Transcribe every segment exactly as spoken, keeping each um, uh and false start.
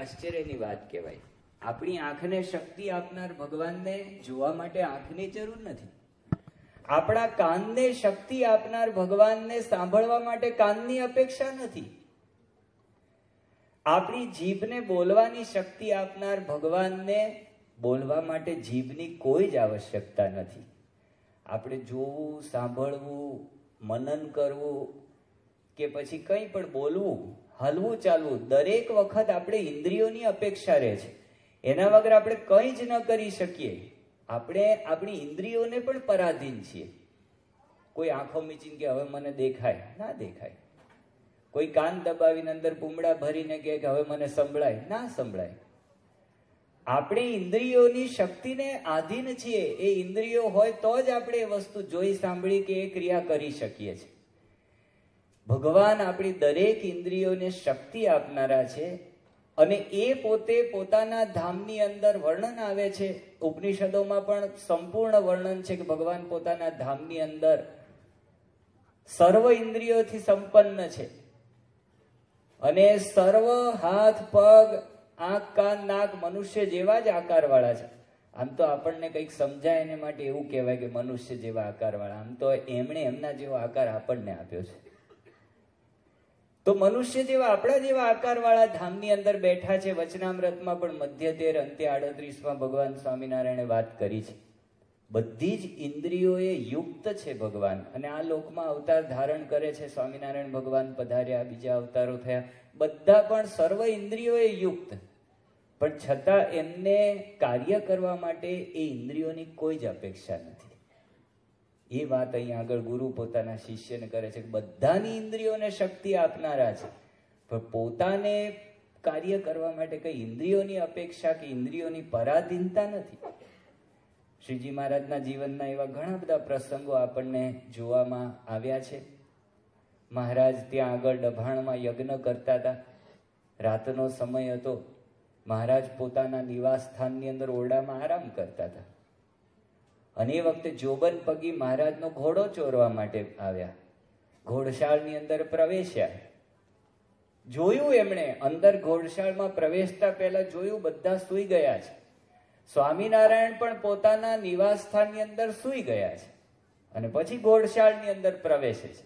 આશ્ચર્યની વાત કહેવાય. આપણી આંખને શક્તિ આપનાર ભગવાનને જોવા માટે આંખની જરૂર નથી. આપણા કાનને શક્તિ આપનાર ભગવાનને સાંભળવા માટે કાનની અપેક્ષા નથી. આપણી જીભને બોલવાની શક્તિ આપનાર ભગવાનને બોલવા માટે જીભની કોઈ જ આવશ્યકતા નથી. આપણે જોવું, સાંભળવું, મનન કરવું કે પછી કંઈ પણ બોલવું, હલવું ચાલવું, દરેક વખત આપણે ઇન્દ્રિયોની અપેક્ષા રહે છે. એના વગર આપણે કંઈ જ ન કરી શકીએ. આપણે આપણી ઇન્દ્રિયોને પણ પરાધીન છીએ. કોઈ આંખો મીચીને કે હવે મને દેખાય, ના દેખાય. કોઈ કાન દબાવીને અંદર પૂમડા ભરીને કે હવે મને સંભળાય, ના સંભળાય. આપણે ઇન્દ્રિયોની શક્તિને આધીન છીએ. એ ઇન્દ્રિયો હોય તો જ આપણે એ વસ્તુ જોઈ, સાંભળી કે એ ક્રિયા કરી શકીએ છીએ. ભગવાન આપણી દરેક ઇન્દ્રિયોને શક્તિ આપનારા છે અને એ પોતે પોતાના ધામની અંદર વર્ણન આવે છે. ઉપનિષદોમાં પણ સંપૂર્ણ વર્ણન છે કે ભગવાન પોતાના ધામની અંદર સર્વ ઇન્દ્રિયોથી સંપન્ન છે અને સર્વ હાથ, પગ, આંખ, કાન, નાક મનુષ્ય જેવા જ આકાર વાળા છે. આમ તો આપણને કંઈક સમજાય એને માટે એવું કહેવાય કે મનુષ્ય જેવા આકાર વાળા. આમ તો એમણે એમના જેવો આકાર આપણને આપ્યો છે. તો મનુષ્ય જેવા આપણા જેવા આકાર વાળા ધામની અંદર બેઠા છે. વચનામૃતમાં પણ મધ્ય તેર અંત્ય આડત્રીસમાં ભગવાન સ્વામિનારાયણે વાત કરી છે. બધી જ ઇન્દ્રિયોએ યુક્ત છે ભગવાન, અને આ લોકમાં અવતાર ધારણ કરે છે. સ્વામિનારાયણ ભગવાન પધાર્યા, બીજા અવતારો થયા, બધા પણ સર્વ ઇન્દ્રિયોએ યુક્ત, પણ છતાં એમને કાર્ય કરવા માટે એ ઇન્દ્રિયોની કોઈ જ અપેક્ષા નથી. એ વાત અહીંયા આગળ ગુરુ પોતાના શિષ્યને કરે છે કે બધાની ઇન્દ્રિયોને શક્તિ આપનારા છે, પણ પોતાને કાર્ય કરવા માટે કઈ ઇન્દ્રિયોની અપેક્ષા કે ઇન્દ્રિયોની પરાધીનતા નથી. શ્રીજી મહારાજના જીવનના એવા ઘણા બધા પ્રસંગો આપણને જોવામાં આવ્યા છે. મહારાજ ત્યાં આગળ ડભાણમાં યજ્ઞ કરતા હતા. રાતનો સમય હતો. મહારાજ પોતાના નિવાસ સ્થાનની અંદર ઓરડામાં આરામ કરતા હતા અને એ વખતે જોબન પગી મહારાજનો ઘોડો ચોરવા માટે આવ્યા. ઘોડશાળની અંદર પ્રવેશ્યા. જોયું એમણે અંદર ઘોડશાળમાં પ્રવેશતા પહેલા જોયું બધા સૂઈ ગયા છે. સ્વામિનારાયણ પણ પોતાના નિવાસ સ્થાનની અંદર સૂઈ ગયા છે અને પછી ઘોડશાળની અંદર પ્રવેશે છે.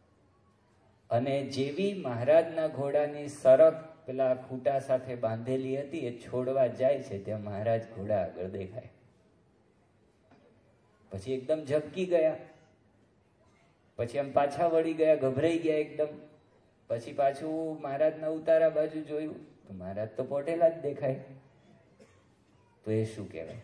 અને જેવી મહારાજના ઘોડાની સરક પેલા ખૂટા સાથે બાંધેલી હતી એ છોડવા જાય છે ત્યાં મહારાજ ઘોડા આગળ દેખાય. પછી એકદમ ઝબકી ગયા, પછી આમ પાછા વળી ગયા, ગભરાઈ ગયા એકદમ. પછી પાછું મહારાજના ઉતારા બાજુ જોયું તો મહારાજ તો પોટેલા જ દેખાય. તો એ શું કહેવાય?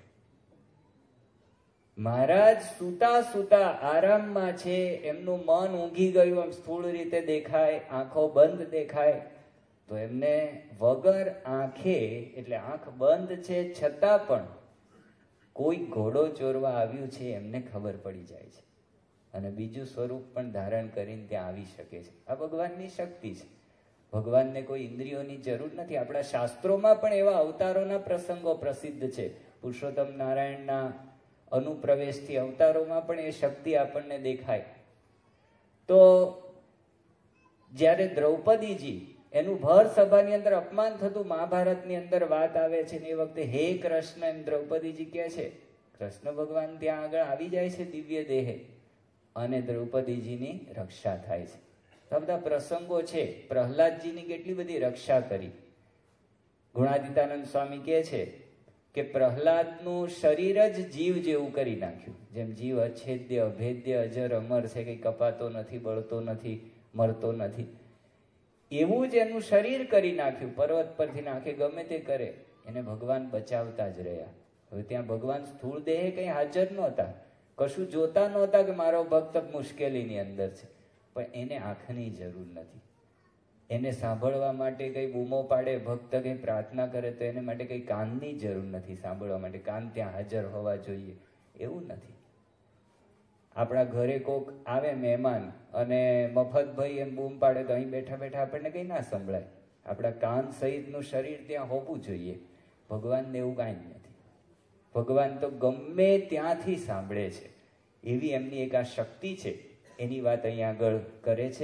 મહારાજ સુતા સુતા આરામમાં છે, એમનું મન ઊંઘી ગયું, આમ સ્થૂળ રીતે દેખાય, આંખો બંધ દેખાય. તો એમને વગર આંખે, એટલે આંખ બંધ છે છતાં પણ કોઈ ઘોડો ચોરવા આવ્યું છે એમને ખબર પડી જાય છે અને બીજું સ્વરૂપ પણ ધારણ કરીને ત્યાં આવી શકે છે. આ ભગવાનની શક્તિ છે. ભગવાનને કોઈ ઇન્દ્રિયોની જરૂર નથી. આપણા શાસ્ત્રોમાં પણ એવા અવતારોના પ્રસંગો પ્રસિદ્ધ છે. પુરુષોત્તમ નારાયણના અનુપ્રવેશથી અવતારોમાં પણ એ શક્તિ આપણને દેખાય. તો જ્યારે દ્રૌપદીજી એનું ભર સભાની અંદર અપમાન થતું, મહાભારતની અંદર વાત આવે છે ને એ વખતે હે કૃષ્ણ એમ દ્રૌપદીજી કહે છે. કૃષ્ણ ભગવાન ત્યાં આગળ આવી જાય છે દિવ્ય દેહે અને દ્રૌપદીજીની રક્ષા થાય છે. આ બધા પ્રસંગો છે. પ્રહલાદજીની કેટલી બધી રક્ષા કરી. ગુણાદિતાનંદ સ્વામી કહે છે કે પ્રહલાદનું શરીર જ જીવ જેવું કરી નાખ્યું. જેમ જીવ અછેદ્ય, અભેદ્ય, અજર, અમર છે, કઈ કપાતો નથી, બળતો નથી, મરતો નથી, એવું જ એનું શરીર કરી નાખ્યું. પર્વત પરથી નાખે ગમે તે કરે, એને ભગવાન બચાવતા જ રહ્યા. હવે ત્યાં ભગવાન સ્થૂળ દેહે કઈ હાજર નહોતા, કશું જોતા નહોતા કે મારો ભક્ત મુશ્કેલીની અંદર છે, પણ એને આંખની જરૂર નથી. એને સાંભળવા માટે કઈ બૂમો પાડે, ભક્ત કઈ પ્રાર્થના કરે તો એને માટે કઈ કાનની જરૂર નથી. સાંભળવા માટે કાન ત્યાં હાજર હોવા જોઈએ એવું નથી. આપણા ઘરે કોક આવે મહેમાન અને મફતભાઈ એમ બૂમ પાડે તો અહીં બેઠા બેઠા આપણને કઈ ના સંભળાય. આપણા કાન સહિતનું શરીર ત્યાં હોવું જોઈએ. ભગવાનને એવું કાંઈ જ નથી. ભગવાન તો ગમે ત્યાંથી સાંભળે છે. એવી એમની એક આ શક્તિ છે. એની વાત અહીંયા આગળ કરે છે.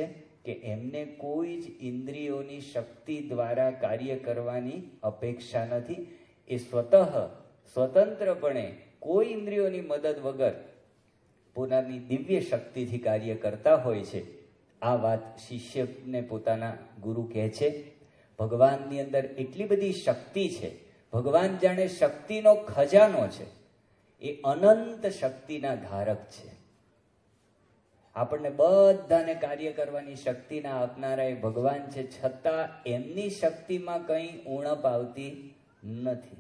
કે એમને કોઈ જ ઇન્દ્રિયોની શક્તિ દ્વારા કાર્ય કરવાની અપેક્ષા નથી. એ સ્વતઃ સ્વતંત્રપણે કોઈ ઇન્દ્રિયોની મદદ વગર પોતાની દિવ્ય શક્તિથી કાર્ય કરતા હોય છે. આ વાત શિષ્યને પોતાના ગુરુ કહે છે. ભગવાનની અંદર એટલી બધી શક્તિ છે. ભગવાન જાણે શક્તિનો ખજાનો છે. એ અનંત શક્તિના ધારક છે. આપણને બધાને કાર્ય કરવાની શક્તિના આપનારા એ ભગવાન છે, છતાં એમની શક્તિમાં કંઈ ઉણપ આવતી નથી.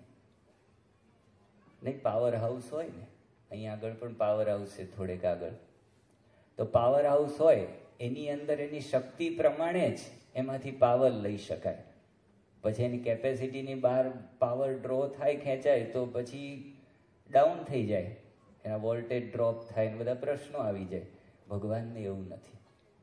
નહીં, પાવર હાઉસ હોય ને, અહીંયા આગળ પણ પાવર હાઉસ છે થોડેક આગળ, તો પાવર હાઉસ હોય એની અંદર એની શક્તિ પ્રમાણે જ એમાંથી પાવર લઈ શકાય. પછી એની કેપેસિટીની બહાર પાવર ડ્રો થાય, ખેંચાય તો પછી ડાઉન થઈ જાય, એના વોલ્ટેજ ડ્રોપ થાય ને બધા પ્રશ્નો આવી જાય. ભગવાનને એવું નથી.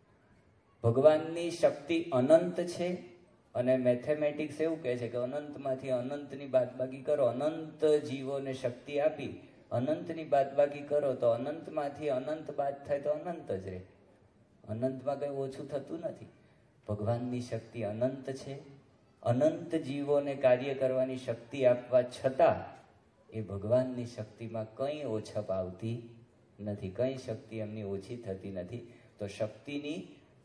ભગવાનની શક્તિ અનંત છે. અને મેથેમેટિક્સ એવું કહે છે કે અનંતમાંથી અનંતની બાદબાકી કરો. અનંત જીવોને શક્તિ આપી અનંતની બાદબાકી કરો તો અનંતમાંથી અનંત બાદ થાય તો અનંત જ રહે. અનંતમાં કંઈ ઓછું થતું નથી. ભગવાનની શક્તિ અનંત છે. અનંત જીવોને કાર્ય કરવાની શક્તિ આપવા છતાં એ ભગવાનની શક્તિમાં કંઈ ઓછપ આવતી નથી. કંઈ શક્તિ એમની ઓછી થતી નથી. તો શક્તિની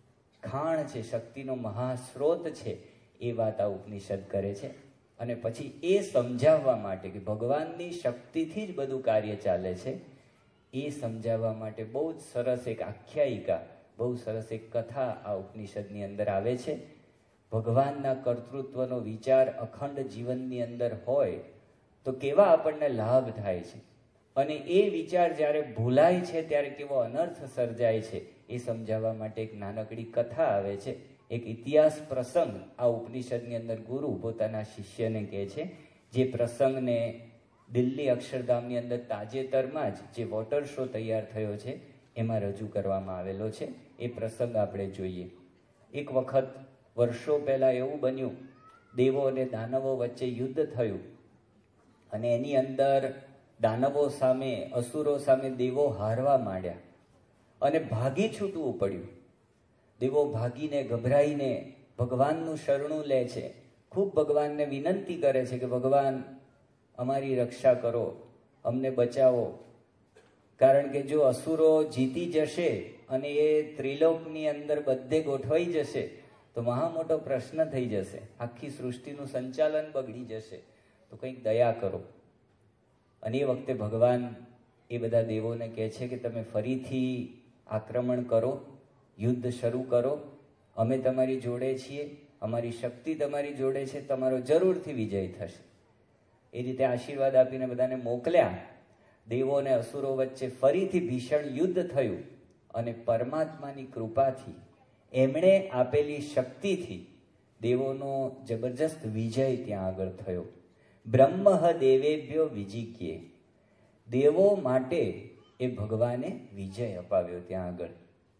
ખાણ છે, શક્તિનો મહાસ્ત્રોત છે, એ વાત આ ઉપનિષદ કરે છે. અને પછી એ સમજાવવા માટે કે ભગવાનની શક્તિથી જ બધું કાર્ય ચાલે છે, એ સમજાવવા માટે બહુ જ સરસ એક આખ્યાયિકા, બહુ સરસ એક કથા આ ઉપનિષદની અંદર આવે છે. ભગવાનના કર્તૃત્વનો વિચાર અખંડ જીવનની અંદર હોય તો કેવા આપણને લાભ થાય છે, અને એ વિચાર જ્યારે ભૂલાય છે ત્યારે કેવો અનર્થ સર્જાય છે, એ સમજાવવા માટે એક નાનકડી કથા આવે છે. એક ઇતિહાસ પ્રસંગ આ ઉપનિષદની અંદર ગુરુ પોતાના શિષ્યને કહે છે. જે પ્રસંગને દિલ્હી અક્ષરધામની અંદર તાજેતરમાં જ જે વોટર શો તૈયાર થયો છે એમાં રજૂ કરવામાં આવેલો છે. એ પ્રસંગ આપણે જોઈએ. એક વખત વર્ષો પહેલા એવું બન્યું, દેવો અને દાનવો વચ્ચે યુદ્ધ થયું અને એની અંદર દાનવો સામે, અસુરો સામે દેવો હારવા માંડ્યા અને ભાગી છૂટવું પડ્યું. દેવો ભાગીને ગભરાઈને ભગવાનનું શરણું લે છે. ખૂબ ભગવાનને વિનંતી કરે છે કે ભગવાન અમારી રક્ષા કરો, અમને બચાવો. કારણ કે જો અસુરો જીતી જશે અને એ ત્રિલોકની અંદર બધે ગોઠવાઈ જશે તો મહા મોટો પ્રશ્ન થઈ જશે, આખી સૃષ્ટિનું સંચાલન બગડી જશે. તો કંઈક દયા કરો. અને એ વખતે ભગવાન એ બધા દેવોને કહે છે કે તમે ફરીથી આક્રમણ કરો, યુદ્ધ શરૂ કરો, અમે તમારી જોડે છીએ, અમારી શક્તિ તમારી જોડે છે, તમારો જરૂરથી વિજય થશે. એ રીતે આશીર્વાદ આપીને બધાને મોકલ્યા. દેવો અને અસુરો વચ્ચે ફરીથી ભીષણ યુદ્ધ થયું અને પરમાત્માની કૃપાથી, એમણે આપેલી શક્તિથી દેવોનો જબરજસ્ત વિજય ત્યાં આગળ થયો. બ્રહ્મ દેવેભ્યો વિજિક્યે, દેવો માટે એ ભગવાને વિજય અપાવ્યો ત્યાં આગળ.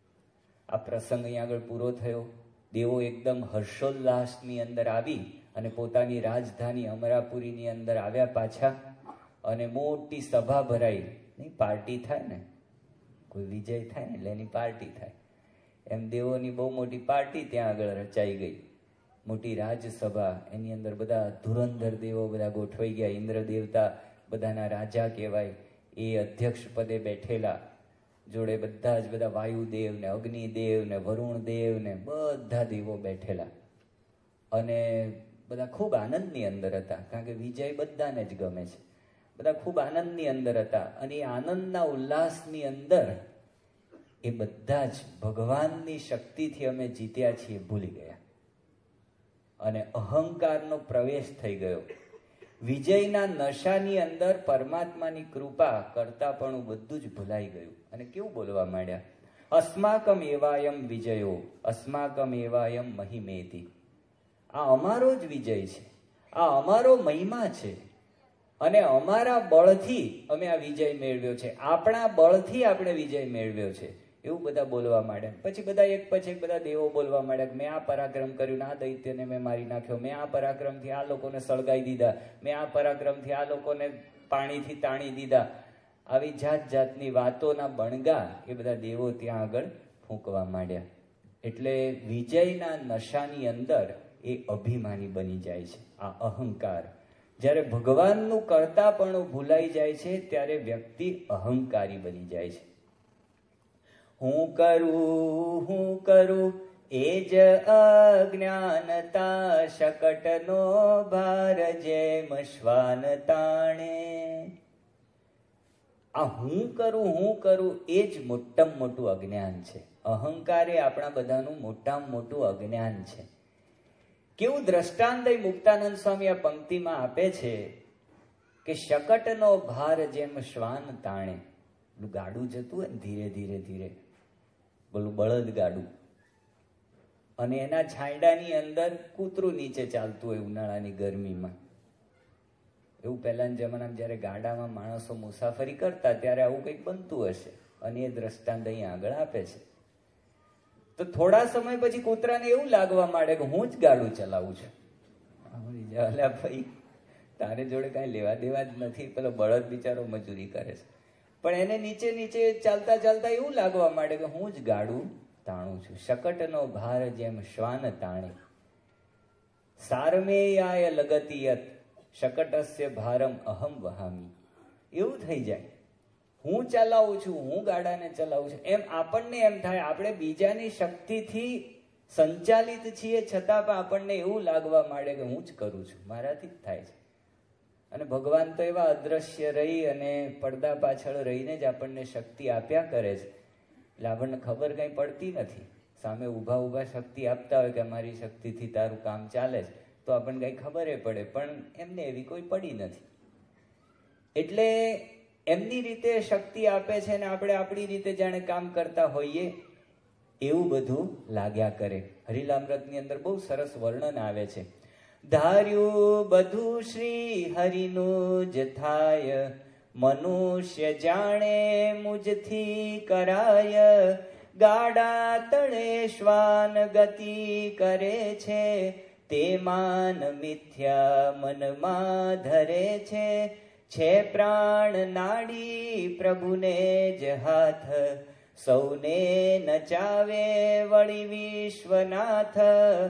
આ પ્રસંગ અહીં આગળ પૂરો થયો. દેવો એકદમ હર્ષોલ્લાસની અંદર આવી અને પોતાની રાજધાની અમરાપુરીની અંદર આવ્યા પાછા, અને મોટી સભા ભરાઈ. નહીં, પાર્ટી થાય ને, કોઈ વિજય થાય ને એટલે એની પાર્ટી થાય. એમ દેવોની બહુ મોટી પાર્ટી ત્યાં આગળ રચાઈ ગઈ. મોટી રાજસભા, એની અંદર બધા ધુરંધર દેવો બધા ગોઠવાઈ ગયા. ઇન્દ્ર દેવતા બધાના રાજા કહેવાય, એ અધ્યક્ષ પદે બેઠેલા. જોડે બધા જ બધા વાયુદેવ ને અગ્નિદેવ ને વરુણદેવ ને બધા દેવો બેઠેલા. અને બધા ખૂબ આનંદની અંદર હતા, કારણ કે વિજય બધાને જ ગમે છે. બધા ખૂબ આનંદની અંદર હતા અને એ આનંદના ઉલ્લાસની અંદર એ બધા જ ભગવાનની શક્તિથી અમે જીત્યા છીએ ભૂલી ગયા અને અહંકારનો પ્રવેશ થઈ ગયો. વિજયના નશાની અંદર પરમાત્માની કૃપા કરતા પણ બધું જ ભૂલાઈ ગયું અને કેવું બોલવા માંડ્યા, અસ્માકમ એવાયમ વિજયો અસ્માકમ એવાયમ મહિમેતિ. આ અમારો જ વિજય છે, આ અમારો મહિમા છે અને અમારા બળથી અમે આ વિજય મેળવ્યો છે, આપણા બળથી આપણે વિજય મેળવ્યો છે, એવું બધા બોલવા માંડ્યા. પછી બધા એક પછી એક બધા દેવો બોલવા માંડ્યા કે મેં આ પરાક્રમ કર્યું, આ દૈત્યને મેં મારી નાખ્યો, મેં આ પરાક્રમથી આ લોકોને સળગાઈ દીધા, મેં આ પરાક્રમથી આ લોકોને પાણીથી તાણી દીધા. આવી જાત જાતની વાતોના બણગા એ બધા દેવો ત્યાં આગળ ફૂંકવા માંડ્યા. એટલે વિજયના નશાની અંદર એ અભિમાની બની જાય છે, આ અહંકાર. જ્યારે ભગવાનનું કરતાપણું ભૂલાઈ જાય છે ત્યારે વ્યક્તિ અહંકારી બની જાય છે. હું કરું હું કરું એ જ અજ્ઞાનતા, શકટનો ભાર જેમ શ્વાન તાણે. આ હું કરું હું કરું એ જ મોટામાં મોટું અજ્ઞાન છે. અહંકાર એ આપણા બધાનું મોટામાં મોટું અજ્ઞાન છે. કેવું દ્રષ્ટાંત મુક્તાનંદ સ્વામી આ પંક્તિમાં આપે છે કે શકટનો ભાર જેમ શ્વાન તાણે. ગાડું જતું હોય ને ધીરે ધીરે ધીરે, બોલું બળદ ગાડું, અને એના છાંયડાની અંદર કૂતરું નીચે ચાલતું હોય ઉનાળાની ગરમીમાં. એવું પહેલાના જમાનામાં જયારે ગાડામાં માણસો મુસાફરી કરતા ત્યારે આવું કંઈક બનતું હશે, અને એ દ્રષ્ટાંત અહીં આગળ આપે છે. તો થોડા સમય પછી કૂતરાને એવું લાગવા માંડે કે હું જ ગાડું ચલાવું છું. ભાઈ તારે જોડે કાંઈ લેવા દેવા જ નથી, પેલો બળદ બિચારો મજૂરી કરે છે. પણ એને નીચે નીચે ચાલતા ચાલતા એવું લાગવા માંડે કે હું જ ગાડું તાણું છું. શકટનો ભાર જેમ શ્વાન તાણે, સારમેયાય લગતિયત શકટસ્ય ભારમ અહમ વહામી. એવું થઈ જાય, હું ચલાવું છું, હું ગાડાને ચલાવું છું, એમ આપણને એમ થાય આપણે બીજાની શક્તિથી સંચાલિત છીએ, છતાં પણ આપણને એવું લાગવા માંડે કે હું જ કરું છું, મારાથી જ થાય છે. અને ભગવાન તો એવા અદ્રશ્ય રહી અને પડદા પાછળ રહીને જ આપણને શક્તિ આપ્યા કરે છે. એટલે આપણને ખબર કંઈ પડતી નથી. સામે ઊભા ઊભા શક્તિ આપતા હોય કે અમારી શક્તિથી તારું કામ ચાલે છે, તો આપણને કંઈ ખબર પડે, પણ એમને એવી કોઈ પડી નથી. એટલે એમની રીતે શક્તિ આપે છે ને આપણે આપણી રીતે જાણે કામ કરતા હોઈએ એવું બધું લાગ્યા કરે. હરિલામૃતની અંદર બહુ સરસ વર્ણન આવે છે. ધાર્યું બધું શ્રી હરિનું જ થાય, મનુષ્ય જાણે મુજથી કરાય, ગાડા તળે શ્વાન ગતિ કરે છે, તે માન મિથ્યા મનમાં ધરે છે, છે પ્રાણ નાડી પ્રભુને જ હાથ, સૌને નચાવે વળી વિશ્વનાથ,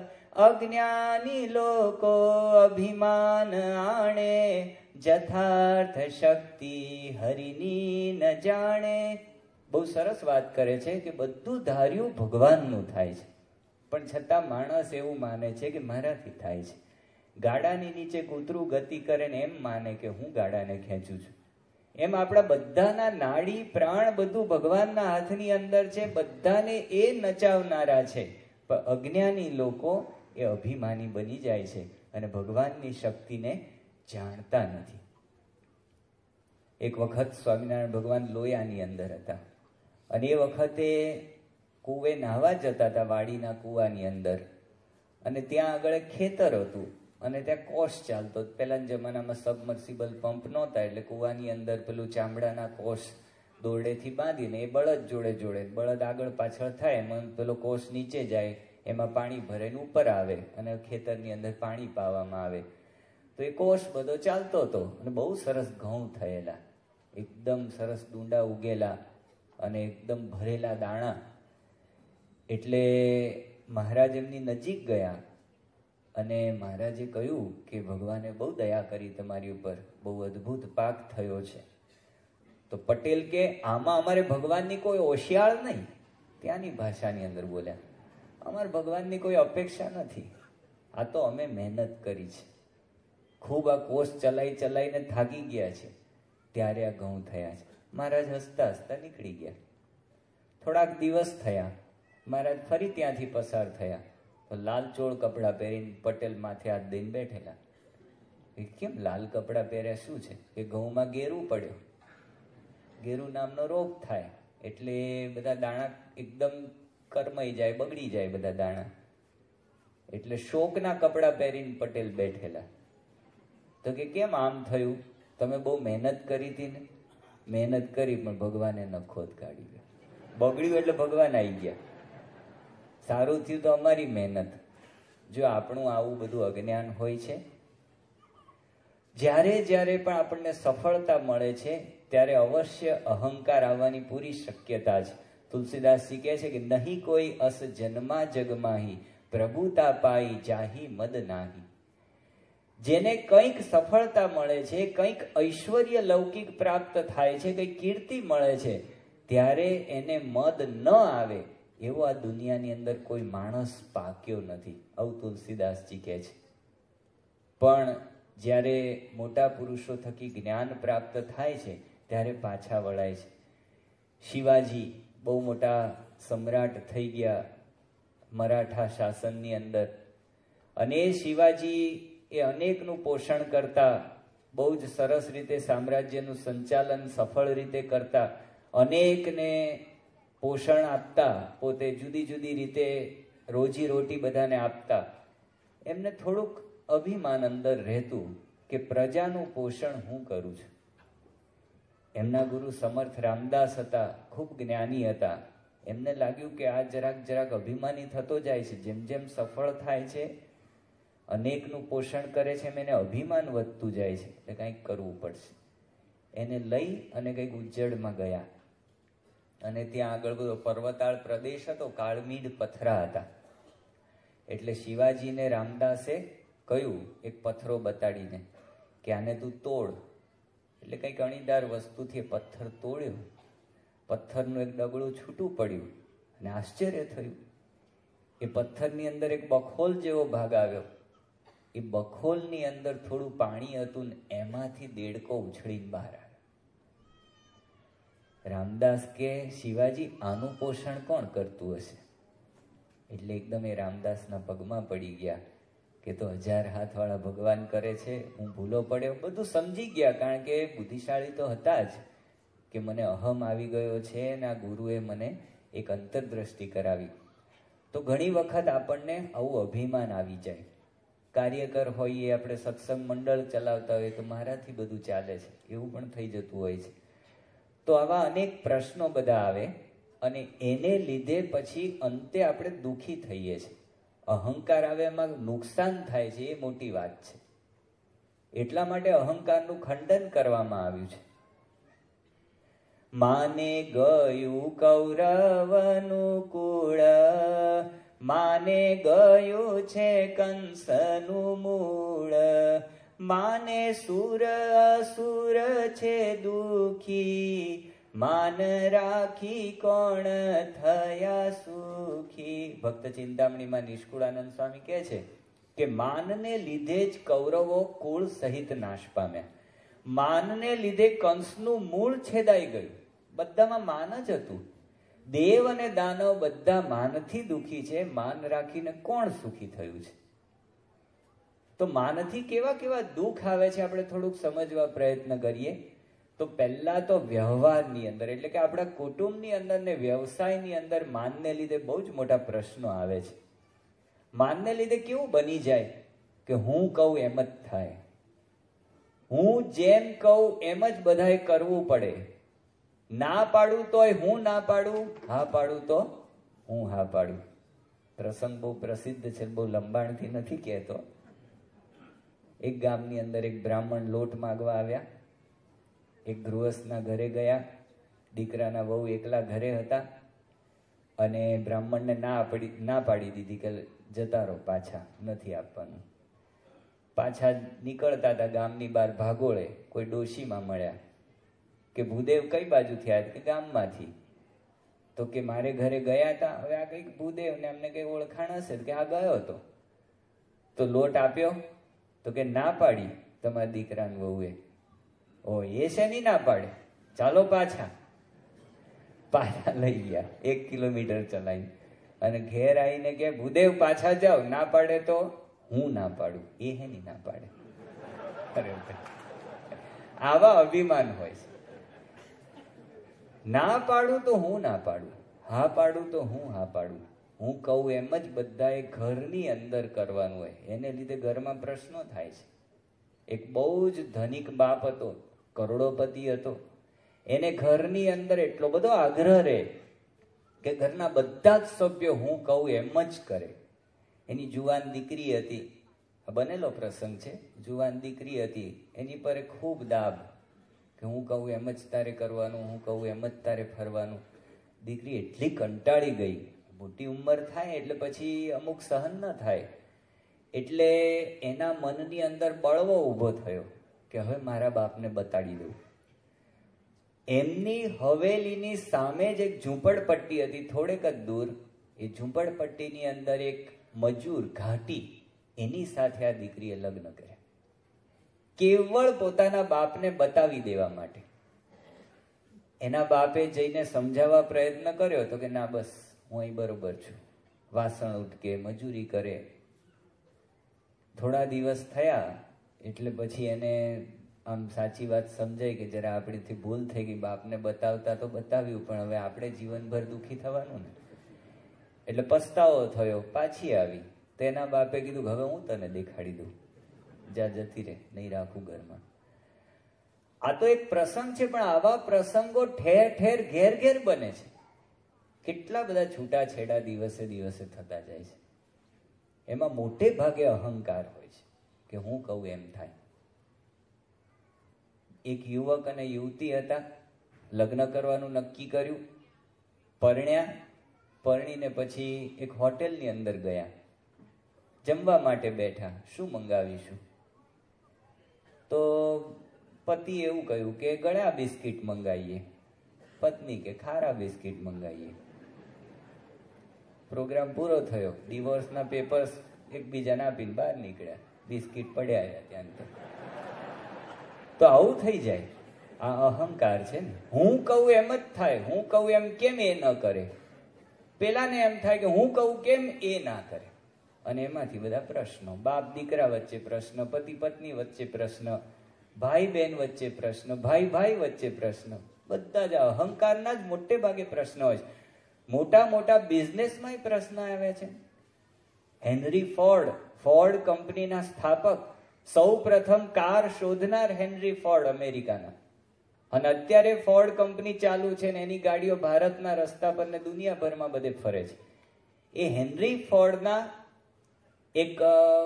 અજ્ઞાની લોકો અભિમાન આણે, જથાર્થ શક્તિ હરિની ન જાણે. બહુ સરસ વાત કરે છે કે બધું ધાર્યું ભગવાનનું થાય છે, પણ છતાં માણસ એવું માને છે કે મારાથી થાય છે. ગાડાની નીચે કૂતરું ગતિ કરે ને એમ માને કે હું ગાડાને ખેંચું છું. એમ આપણા બધાના નાડી પ્રાણ બધું ભગવાનના હાથની અંદર છે, બધાને એ નચાવનારા છે. પણ અજ્ઞાની લોકો એ અભિમાની બની જાય છે અને ભગવાનની શક્તિને જાણતા નથી. એક વખત સ્વામિનારાયણ ભગવાન લોયાની અંદર હતા અને એ વખતે કુવે નાહવા જતા હતા, વાડીના કુવાની અંદર, અને ત્યાં આગળ એક ખેતર હતું અને ત્યાં કોષ ચાલતો. પહેલાના જમાનામાં સબમર્સિબલ પંપ નહોતા, એટલે કુવાની અંદર પેલું ચામડાના કોષ દોરડેથી બાંધીને એ બળદ જોડે જોડે, બળદ આગળ પાછળ થાય, એમાં પેલો કોષ નીચે જાય, એમાં પાણી ભરાઈને ઉપર આવે અને ખેતરની અંદર પાણી પાવામાં આવે. તો એ કોષ બધો ચાલતો હતો અને બહુ સરસ ઘઉં થયેલા, એકદમ સરસ ડુંડા ઉગેલા અને એકદમ ભરેલા દાણા. એટલે મહારાજ એમની નજીક ગયા અને મહારાજે કહ્યું કે ભગવાને બહુ દયા કરી તમારી ઉપર, બહુ અદ્ભુત પાક થયો છે. તો પટેલ કે આમાં અમારે ભગવાનની કોઈ હોશિયાર નહીં. ત્યાંની ભાષાની અંદર બોલ્યા, અમારે ભગવાનની કોઈ અપેક્ષા નથી, આ તો અમે મહેનત કરી છે, ખૂબ આ કોષ ચલાઈ ચલાઈને થાકી ગયા છે, ત્યારે આ ઘઉં થયા છે. મહારાજ હસતા હસતા નીકળી ગયા. થોડાક દિવસ થયા, મહારાજ ફરી ત્યાંથી પસાર થયા તો લાલ ચોળ કપડાં પહેરીને પટેલ માથે હાથ દઈને બેઠેલા. કેમ લાલ કપડાં પહેર્યા, શું છે? કે ઘઉંમાં ગેરું પડ્યો, ગેરું નામનો રોગ થાય એટલે બધા દાણા એકદમ કરમાઈ જાય, બગડી જાય બધા દાણા, એટલે શોકના કપડાં પહેરીને પટેલ બેઠેલા. તો કે કેમ આમ થયું? તમે બહુ મહેનત કરી હતી ને? મહેનત કરી પણ ભગવાને નખોદ કાઢી ગયા. બગડ્યું એટલે ભગવાન આવી ગયા. સારું થયું તો અમારી મહેનત. જો આપણું આવું બધું અજ્ઞાન હોય છે. જ્યારે જ્યારે પણ આપણને સફળતા મળે છે ત્યારે અવશ્ય અહંકાર આવવાની પૂરી શક્યતા છે. તુલસીદાસજી કહે છે કે નહીં કોઈ અસ જન્મા જગમાહી પ્રભુતા પાઈ જાહી મદ નાહી. જેને કંઈક સફળતા મળે છે, કંઈક ઐશ્વર્ય લૌકિક પ્રાપ્ત થાય છે, કંઈક કીર્તિ મળે છે, ત્યારે એને મદ ન આવે એવો આ દુનિયાની અંદર કોઈ માણસ પાક્યો નથી, આવું તુલસીદાસજી કહે છે. પણ જ્યારે મોટા પુરુષો થકી જ્ઞાન પ્રાપ્ત થાય છે ત્યારે પાછા વળાય છે. શિવાજી બહુ મોટા સમ્રાટ થઈ ગયા મરાઠા શાસનની અંદર, અને શિવાજી એ અનેકનું પોષણ કરતા, બહુ જ સરસ રીતે સામ્રાજ્યનું સંચાલન સફળ રીતે કરતા, અનેકને પોષણ આપતા, પોતે જુદી જુદી રીતે રોજી રોટી બધાને આપતા. એમને થોડુંક અભિમાન અંદર રહેતું કે પ્રજાનું પોષણ હું કરું છું. એમના ગુરુ સમર્થ રામદાસ હતા, ખૂબ જ્ઞાની હતા. એમને લાગ્યું કે આ જરાક જરાક અભિમાની થતો જાય છે, જેમ જેમ સફળ થાય છે, અનેકનું પોષણ કરે છે, એમ એને અભિમાન વધતું જાય છે, એટલે કંઈક કરવું પડશે. એને લઈ અને કંઈક ઉજ્જડમાં ગયા, અને ત્યાં આગળ બધો પર્વતાળ પ્રદેશ હતો, કાળમીડ પથરા હતા. એટલે શિવાજીને રામદાસે કહ્યું એક પથ્થરો બતાડીને કે આને તું તોડ. એટલે કંઈક અણીદાર વસ્તુથી પથ્થર તોડ્યો, પથ્થરનું એક ડગડું છૂટું પડ્યું, અને આશ્ચર્ય થયું. એ પથ્થરની અંદર એક બખોલ જેવો ભાગ આવ્યો. એ બખોલની અંદર થોડું પાણી હતું, ને એમાંથી દેડકો ઉછળીને બહાર આવ્યો. રામદાસ કે શિવાજી આનું પોષણ કોણ કરતું હશે? એટલે એકદમ એ રામદાસના પગમાં પડી ગયા કે તો હજાર હાથવાળા ભગવાન કરે છે, હું ભૂલો પડ્યો. બધું સમજી ગયા, કારણ કે બુદ્ધિશાળી તો હતા જ, કે મને અહમ આવી ગયો છે અને આ ગુરુએ મને એક અંતરદ્રષ્ટિ કરાવી. તો ઘણી વખત આપણને આવું અભિમાન આવી જાય. કાર્યકર હોઈએ, આપણે સત્સંગ મંડળ ચલાવતા હોઈએ તો મારાથી બધું ચાલે છે, એવું પણ થઈ જતું હોય છે. તો આવા અનેક પ્રશ્નો બધા આવે, અને એને લીધે પછી અંતે આપણે દુઃખી થઈએ છીએ. અહંકાર આવે એમાં નુકસાન થાય છે, એ મોટી વાત છે. એટલા માટે અહંકારનું ખંડન કરવામાં આવ્યું છે. માને ગયું કૌરવનું કુળ, માને ગયું છે કંસનું મૂળ, માને સુર અસુર છે દુખી, માન રાખી કોણ થયા સુખી. ભક્ત ચિંતામણીમાં નિષ્કુળાનંદ સ્વામી કહે છે કે માનને લીધે જ કૌરવો કુળ સહિત નાશ પામ્યા. માનને લીધે કંસનું મૂળ છેદાઈ ગયું. બધામાં માન જ હતું. દેવ અને દાનવ બધા માનથી દુખી છે, માન રાખીને કોણ સુખી થયું છે? તો માનથી કેવા કેવા દુઃખ આવે છે આપણે થોડુંક સમજવા પ્રયત્ન કરીએ. તો પહેલા તો વ્યવહારની અંદર, એટલે કે આપણા કુટુંબની અંદર ને વ્યવસાયની અંદર માનને લીધે બહુ જ મોટા પ્રશ્નો આવે છે. માનને લીધે કેવું બની જાય કે હું કહું એમ જ થાય, હું જેમ કહું એમ જ બધાએ કરવું પડે. ના પાડું તોય હું ના પાડું, હા પાડું તો હું હા પાડું. પ્રસંગ બહુ પ્રસિદ્ધ છે, બહુ લંબાણથી નથી કહેતો. એક ગામની અંદર એક બ્રાહ્મણ લોટ માગવા આવ્યા. એક ગૃહસ્થના ઘરે ગયા. દીકરાના વહુ એકલા ઘરે હતા, અને બ્રાહ્મણને ના પડી ના પાડી દીધી કે જતા રહો, પાછા નથી આપવાનું. પાછા નીકળતા હતા ગામની બહાર ભાગોળે કોઈ ડોશીમાં મળ્યા કે ભૂદેવ કઈ બાજુથી આવ્યા? કે ગામમાંથી. તો કે મારે ઘરે ગયા હતા. હવે આ કઈક ભૂદેવ ને અમને કઈ ઓળખાણ હશે કે આ ગયો હતો. તો લોટ આપ્યો? તો કે ના પાડી તમારા દીકરાને વહુએ. ઓ એ છે નહીં ના પાડે, ચાલો પાછા. પાછા લઈ ગયા એક કિલોમીટર ચલાવીને, અને ઘેર આવીને કે ભૂદેવ પાછા જાઓ, ના પાડે તો હું ના પાડું. એ હે નહીં ના પાડે. અરે આવા અભિમાન હોય છે. ના પાડું તો હું ના પાડું, હા પાડું તો હું હા પાડું. હું કહું એમ જ બધાએ ઘરની અંદર કરવાનું હોય. એને લીધે ઘરમાં પ્રશ્નો થાય છે. એક બહુ જ ધનિક બાપ હતો, કરોડોપતિ હતો. એને ઘરની અંદર એટલો બધો આગ્રહ રહે કે ઘરના બધા જ સભ્યો હું કહું એમ જ કરે. એની જુવાન દીકરી હતી, બનેલો પ્રસંગ છે. જુવાન દીકરી હતી, એની પર ખૂબ દાબ કે હું કહું એમ જ તારે કરવાનું, હું કહું એમ જ તારે ફરવાનું. દીકરી એટલી કંટાળી ગઈ, મોટી ઉંમર થાય એટલે પછી અમુક સહન ન થાય, એટલે એના મનની અંદર બળવો ઊભો થયો કે હવે મારા બાપને બતાડી દઉં. એમની હવેલીની સામે જ એક ઝૂંપડપટ્ટી હતી, થોડેક જ દૂર. એ ઝૂંપડપટ્ટીની અંદર એક મજૂર ઘાટી, એની સાથે આ દીકરીએ લગ્ન કર્યા, કેવળ પોતાના બાપને બતાવી દેવા માટે. એના બાપે જઈને સમજાવવા પ્રયત્ન કર્યો તો કે ના, બસ હું અહીં બરોબર છું, વાસણ ઉટકે, મજૂરી કરે. થોડા દિવસ થયા એટલે પછી એને આમ સાચી વાત સમજાય કે જરા આપણીથી ભૂલ થઈ ગઈ, બાપને બતાવતા તો બતાવ્યું, પણ હવે આપણે જીવનભર દુઃખી થવાનું ને. એટલે પસ્તાવો થયો, પાછી આવી. તેના બાપે કીધું હવે હું તને દેખાડી દઉં, જા જતી રહે, નહીં રાખું ઘરમાં. આ તો એક પ્રસંગ છે, પણ આવા પ્રસંગો ઠેર ઠેર ઘેર ઘેર બને છે. કેટલા બધા છૂટાછેડા દિવસે દિવસે થતા જાય છે. એમાં મોટે ભાગે અહંકાર હોય છે કે હું કહું એમ થાય. એક યુવક અને યુવતી હતા, લગ્ન કરવાનું નક્કી કર્યું, પરણ્યા. પરણીને પછી એક હોટેલની અંદર ગયા, જમવા માટે બેઠા. શું મંગાવીશું? તો પતિ એવું કહ્યું કે ગળા બિસ્કિટ મંગાવીએ, પત્ની કે ખારા બિસ્કિટ મંગાવીએ. પ્રોગ્રામ પૂરો થયો, ડિવોર્સના પેપર્સ એકબીજાને આપીને બહાર નીકળ્યા, બિસ્કિટ પડ્યા ત્યાં. તો આવું થઈ જાય. આ અહંકાર છે ને. હું કહું એમ જ થાય, હું કહું એમ કેમ એ ન કરે. પેલાને એમ થાય કે હું કહું કેમ એ ના કરે, અને એમાંથી બધા પ્રશ્નો. બાપ દીકરા વચ્ચે પ્રશ્ન, પતિ પત્ની વચ્ચે પ્રશ્ન, ભાઈ બહેન વચ્ચે પ્રશ્ન, ભાઈ ભાઈ વચ્ચે પ્રશ્ન. બધા જ અહંકારના જ મોટે ભાગે પ્રશ્ન હોય છે. મોટા મોટા બિઝનેસમાં પ્રશ્ન આવે છે. હેનરી ફોર્ડ, ફોર્ડ કંપનીના સ્થાપક, સૌ પ્રથમ કાર શોધનાર હેનરી ફોર્ડ અમેરિકાના, અને અત્યારે ફોર્ડ કંપની ચાલુ છે ને એની ગાડીઓ ભારતના રસ્તા પર ને દુનિયાભરમાં બધે ફરે છે. એ હેનરી ફોર્ડના એક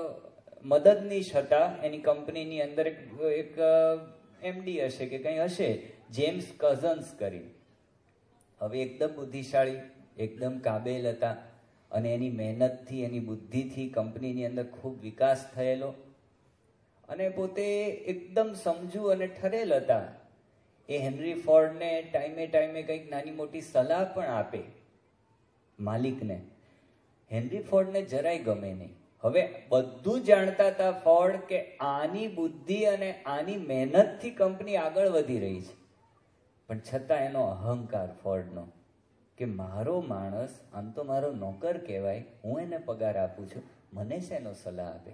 મદદનીશ હતા એની કંપનીની અંદર, એક એમડી હશે કે કંઈ હશે, જેમ્સ કઝન્સ કરી. હવે એકદમ બુદ્ધિશાળી, એકદમ કાબેલ હતા, અને એની મહેનતથી, એની બુદ્ધિથી કંપનીની અંદર ખૂબ વિકાસ થયેલો, અને પોતે એકદમ સમજુ અને ઠરેલ હતા. એ હેનરી ફોર્ડને ટાઈમે ટાઈમે કંઈક નાની મોટી સલાહ પણ આપે માલિકને. હેનરી ફોર્ડને જરાય ગમે નહીં. હવે બધું જાણતા હતા ફોર્ડ કે આની બુદ્ધિ અને આની મહેનતથી કંપની આગળ વધી રહી છે, પણ છતાં એનો અહંકાર ફોર્ડનો કે મારો માણસ આમ તો મારો નોકર કહેવાય, હું એને પગાર આપું છું, મને શેનો સલાહ આપે.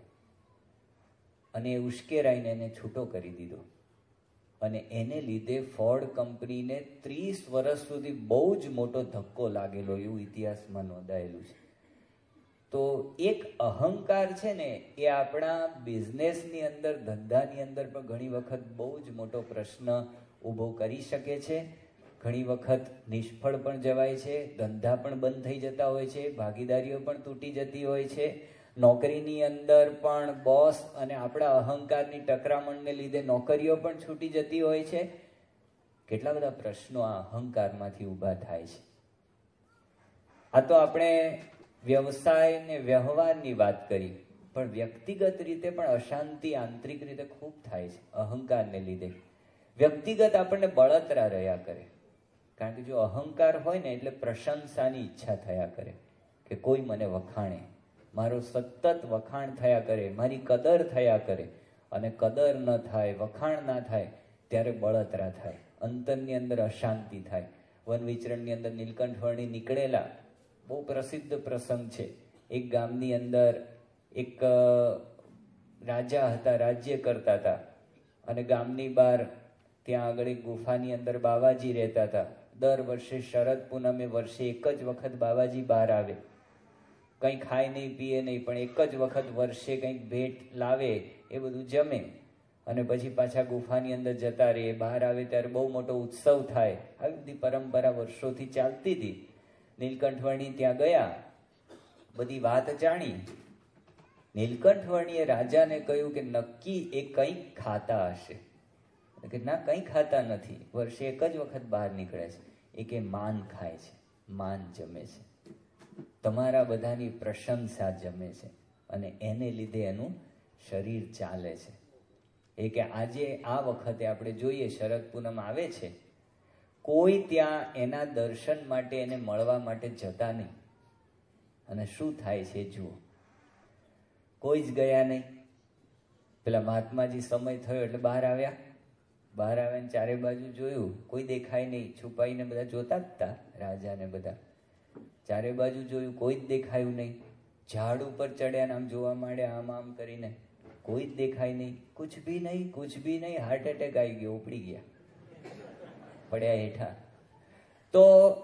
અને એ ઉશ્કેરાઈને એને છૂટો કરી દીધો, અને એને લીધે ફોર્ડ કંપનીને ત્રીસ વર્ષ સુધી બહુ જ મોટો ધક્કો લાગેલો, એવું ઇતિહાસમાં નોંધાયેલું છે. તો એક અહંકાર છે ને, એ આપણા બિઝનેસની અંદર, ધંધાની અંદર પણ ઘણી વખત બહુ જ મોટો પ્રશ્ન ઊભો કરી શકે છે. ઘણી વખત નિષ્ફળ પણ જવાય છે, ધંધા પણ બંધ થઈ જતા હોય છે, ભાગીદારીઓ પણ તૂટી જતી હોય છે. નોકરીની અંદર પણ બોસ અને આપણા અહંકારની ટકરામણને લીધે નોકરીઓ પણ છૂટી જતી હોય છે. કેટલા બધા પ્રશ્નો આ અહંકારમાંથી ઊભા થાય છે. આ તો આપણે વ્યવસાય ને વ્યવહારની વાત કરી, પણ વ્યક્તિગત રીતે પણ અશાંતિ આંતરિક રીતે ખૂબ થાય છે અહંકારને લીધે. વ્યક્તિગત આપણને બળતરા રહ્યા કરે, કારણ કે જો અહંકાર હોય ને એટલે પ્રશંસાની ઈચ્છા થયા કરે કે કોઈ મને વખાણે, મારો સતત વખાણ થયા કરે, મારી કદર થયા કરે. અને કદર ન થાય, વખાણ ના થાય, ત્યારે બળતરા થાય, અંતરની અંદર અશાંતિ થાય. વન વિચરણની અંદર નીલકંઠ વર્ણી નીકળેલા બહુ પ્રસિદ્ધ પ્રસંગ છે. એક ગામની અંદર એક રાજા હતા, રાજ્ય કરતા હતા, અને ગામની બહાર ત્યાં આગળ એક ગુફાની અંદર બાવાજી રહેતા હતા. દર વર્ષે શરદ પૂનમે વર્ષે એક જ વખત બાવાજી બહાર આવે, કંઈ ખાય નહીં, પીએ નહીં, પણ એક જ વખત વર્ષે કંઈક ભેટ લાવે, એ બધું જમે, અને પછી પાછા ગુફાની અંદર જતા રહે. બહાર આવે ત્યારે બહુ મોટો ઉત્સવ થાય. આવી બધી પરંપરા વર્ષોથી ચાલતી હતી. નીલકંઠ વર્ણી ત્યાં ગયા, બધી વાત જાણી. નીલકંઠ વર્ણીએ રાજાને કહ્યું કે નક્કી એ કંઈક ખાતા હશે. કે ના, કંઈ ખાતા નથી, વર્ષે એક જ વખત બહાર નીકળે છે. એ કે માન ખાય છે. માન જમે છે, તમારા બધાની પ્રશંસા જમે છે, અને એને લીધે એનું શરીર ચાલે છે. એ કે આજે આ વખતે આપણે જોઈએ શરદ પૂનમ આવે છે, કોઈ ત્યાં એના દર્શન માટે એને મળવા માટે જતા નહીં. અને શું થાય છે જુઓ, કોઈ જ ગયા નહીં. પેલા મહાત્માજી સમય થયો એટલે બહાર આવ્યા, બહાર આવ્યા ચારે બાજુ જોયું, કોઈ દેખાય નહીં. છુપાઈને બધા જોતા જ હતા, રાજાને બધા ચારે બાજુ જોયું, કોઈ જ દેખાયું નહીં. ઝાડ ઉપર ચડ્યા આમ જોવા માંડ્યા, આમ આમ કરીને કોઈ જ દેખાય નહીં. કુછ ભી નહીં, કુછ ભી નહીં. હાર્ટ એટેક આવી ગયો, ઉપડી ગયા, પડ્યા હેઠા. તો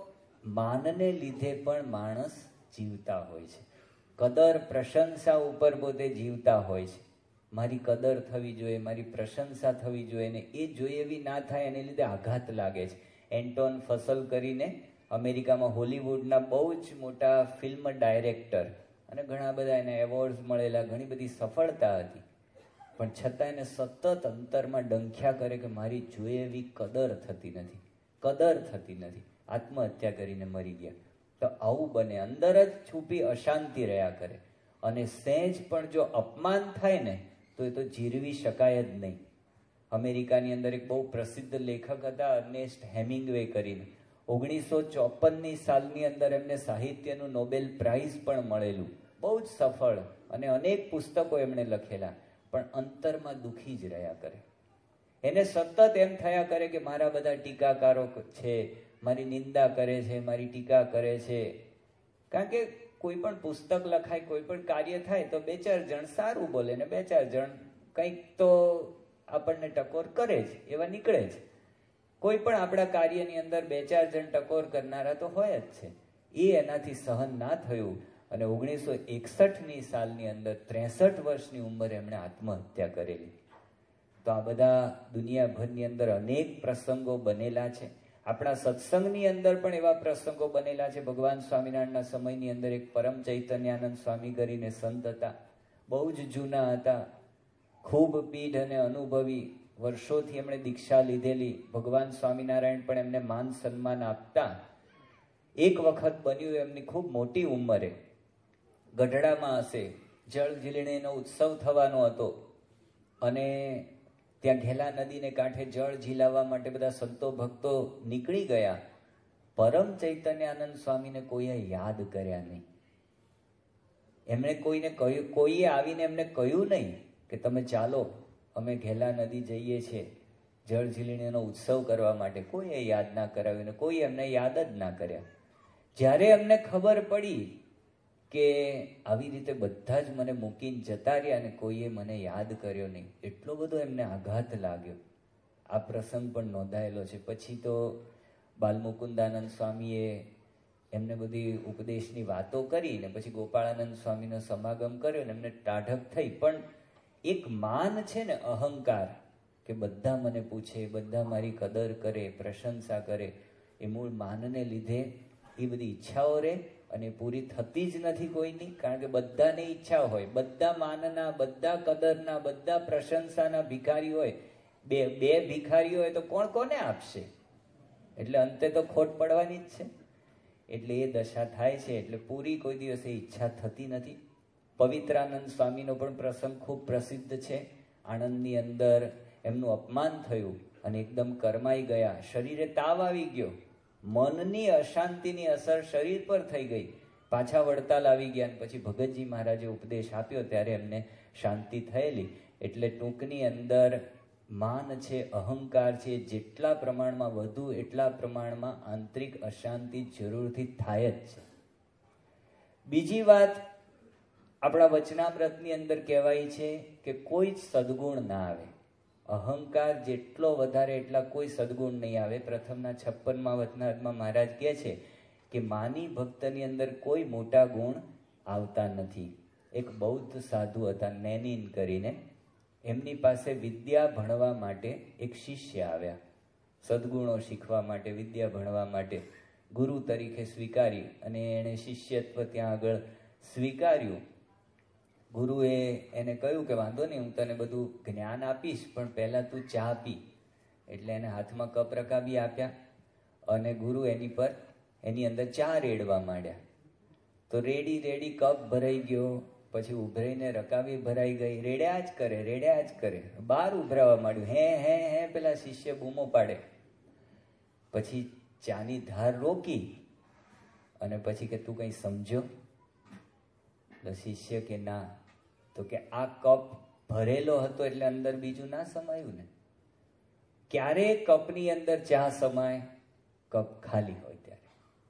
માનને લીધે પણ માણસ જીવતા હોય છે. કદર પ્રશંસા ઉપર પોતે જીવતા હોય છે. મારી કદર થવી જોઈએ, મારી પ્રશંસા થવી જોઈએ, ને એ જોઈએ એવી ના થાય એને લીધે આઘાત લાગે છે. એન્ટોન ફસલ કરીને અમેરિકામાં હોલિવૂડના બહુ જ મોટા ફિલ્મ ડાયરેક્ટર, અને ઘણા બધા એને એવોર્ડ્સ મળેલા, ઘણી બધી સફળતા હતી, પણ છતાં એને સતત અંતરમાં ડંખ્યા કરે કે મારી જોઈએ એવી કદર થતી નથી, કદર થતી નથી. આત્મહત્યા કરીને મરી ગયા. તો આવું બને, અંદર જ છુપી અશાંતિ રહ્યા કરે. અને સહેજ પણ જો અપમાન થાય ને તો એ તો જીરવી શકાય જ નહીં. અમેરિકાની અંદર એક બહુ પ્રસિદ્ધ લેખક હતા, અર્નેસ્ટ હેમિંગવે કરીને. ઓગણીસો ચોપનની સાલની અંદર એમને સાહિત્યનું નોબેલ પ્રાઇઝ પણ મળેલું. બહુ જ સફળ, અને અનેક પુસ્તકો એમણે લખેલા, પણ અંતરમાં દુઃખી જ રહ્યા કરે. એને સતત એમ થયા કરે કે મારા બધા ટીકાકારો છે, મારી નિંદા કરે છે, મારી ટીકા કરે છે. કારણ કે કોઈ પણ પુસ્તક લખાય, કોઈ પણ કાર્ય થાય તો બે ચાર જણ સારું બોલે ને બે ચાર જણ કંઈક તો આપણને ટકોર કરે જ, એવા નીકળે જ. કોઈ પણ આપણા કાર્યની અંદર બે ચાર જણ ટકોર કરનારા તો હોય જ છે. એ એનાથી સહન ના થયું, અને ઓગણીસો એકસઠની સાલની અંદર ત્રેસઠ વર્ષની ઉંમરે એમણે આત્મહત્યા કરેલી. તો આ બધા દુનિયાભરની અંદર અનેક પ્રસંગો બનેલા છે. આપણા સત્સંગની અંદર પણ એવા પ્રસંગો બનેલા છે. ભગવાન સ્વામિનારાયણના સમયની અંદર એક પરમ ચૈતન્યાનંદ સ્વામી કરીને સંત હતા, બહુ જ જૂના હતા, ખૂબ પીઢ અને અનુભવી, વર્ષોથી એમણે દીક્ષા લીધેલી. ભગવાન સ્વામિનારાયણ પણ એમને માન સન્માન આપતા. એક વખત બન્યું, એમની ખૂબ મોટી ઉંમરે ગઢડામાં હશે, જળ ઝીલણીનો ઉત્સવ થવાનો હતો, અને ત્યાં ઘેલા નદીને કાંઠે જળ ઝીલાવવા માટે બધા સંતો ભક્તો નીકળી ગયા. પરમ ચૈતન્યાનંદ સ્વામીને કોઈએ યાદ કર્યા નહીં. એમણે કોઈને કહ્યું, કોઈએ આવીને એમને કહ્યું નહીં કે તમે ચાલો અમે ઘેલા નદી જઈએ છીએ જળ ઝીલણીનો ઉત્સવ કરવા માટે. કોઈએ યાદ ના કરાવ્યું ને કોઈ એમને યાદ જ ના કર્યા. જ્યારે એમને ખબર પડી કે આવી રીતે બધા જ મને મૂકીને જતા રહ્યા અને કોઈએ મને યાદ કર્યો નહીં, એટલો બધો એમને આઘાત લાગ્યો. આ પ્રસંગ પણ નોંધાયેલો છે. પછી તો બાલમુકુંદાનંદ સ્વામીએ એમને બધી ઉપદેશની વાતો કરી, ને પછી ગોપાળાનંદ સ્વામીનો સમાગમ કર્યો ને એમને ટાઢક થઈ. પણ એક માન છે ને, અહંકાર, કે બધા મને પૂછે, બધા મારી કદર કરે, પ્રશંસા કરે, એ મૂળ માનને લીધે એ બધી ઈચ્છાઓ રહે અને પૂરી થતી જ નથી કોઈની. કારણ કે બધાને ઈચ્છા હોય, બધા માનના, બધા કદરના, બધા પ્રશંસાના ભિખારી હોય. બે બે ભિખારી હોય તો કોણ કોને આપશે? એટલે અંતે તો ખોટ પડવાની જ છે. એટલે એ દશા થાય છે. એટલે પૂરી કોઈ દિવસે ઈચ્છા થતી નથી. પવિત્રાનંદ સ્વામીનો પણ પ્રસંગ ખૂબ પ્રસિદ્ધ છે. આણંદની અંદર એમનું અપમાન થયું અને એકદમ કરમાઈ ગયા. શરીરે તાવ આવી ગયો, મનની અશાંતિની અસર શરીર પર થઈ ગઈ. પાછા વડતાલ આવી ગયા, અને પછી ભગતજી મહારાજે ઉપદેશ આપ્યો ત્યારે એમને શાંતિ થયેલી. એટલે ટૂંકની અંદર માન છે, અહંકાર છે, જેટલા પ્રમાણમાં વધુ એટલા પ્રમાણમાં આંતરિક અશાંતિ જરૂરથી થાય જ છે. બીજી વાત, આપણા વચનામૃતની અંદર કહેવાય છે કે કોઈ જ સદગુણ ના આવે. અહંકાર જેટલો વધારે એટલા કોઈ સદગુણ નહીં આવે. પ્રથમના છપ્પનમાં વચનામૃતમાં મહારાજ કહે છે કે માની ભક્તની અંદર કોઈ મોટા ગુણ આવતા નથી. એક બૌદ્ધ સાધુ હતા, નેનિન કરીને, એમની પાસે વિદ્યા ભણવા માટે એક શિષ્ય આવ્યા. સદગુણો શીખવા માટે, વિદ્યા ભણવા માટે ગુરુ તરીકે સ્વીકારી, અને એણે શિષ્યત્વ ત્યાં આગળ સ્વીકાર્યું. ગુરુએ એને કહ્યું કે વાંધો નહીં, હું તને બધું જ્ઞાન આપીશ, પણ પહેલાં તું ચા પી. એટલે એને હાથમાં કપ રકાબી આપ્યા, અને ગુરુ એની પર એની અંદર ચા રેડવા માંડ્યા. તો રેડી રેડી કપ ભરાઈ ગયો, પછી ઉભરાઈને રકાબી ભરાઈ ગઈ, રેડ્યા જ કરે રેડ્યા જ કરે. બહાર ઉભરાવા માંડ્યું, હે હે હે પેલા શિષ્ય બૂમો પાડે. પછી ચાની ધાર રોકી અને પછી કે તું કઈ સમજો? એટલે શિષ્ય કે ના. તો કે આ કપ ભરેલો હતો એટલે અંદર બીજું ના સમાયું ને. ક્યારે કપની અંદર ચા સમાય? કપ ખાલી હોય ત્યારે.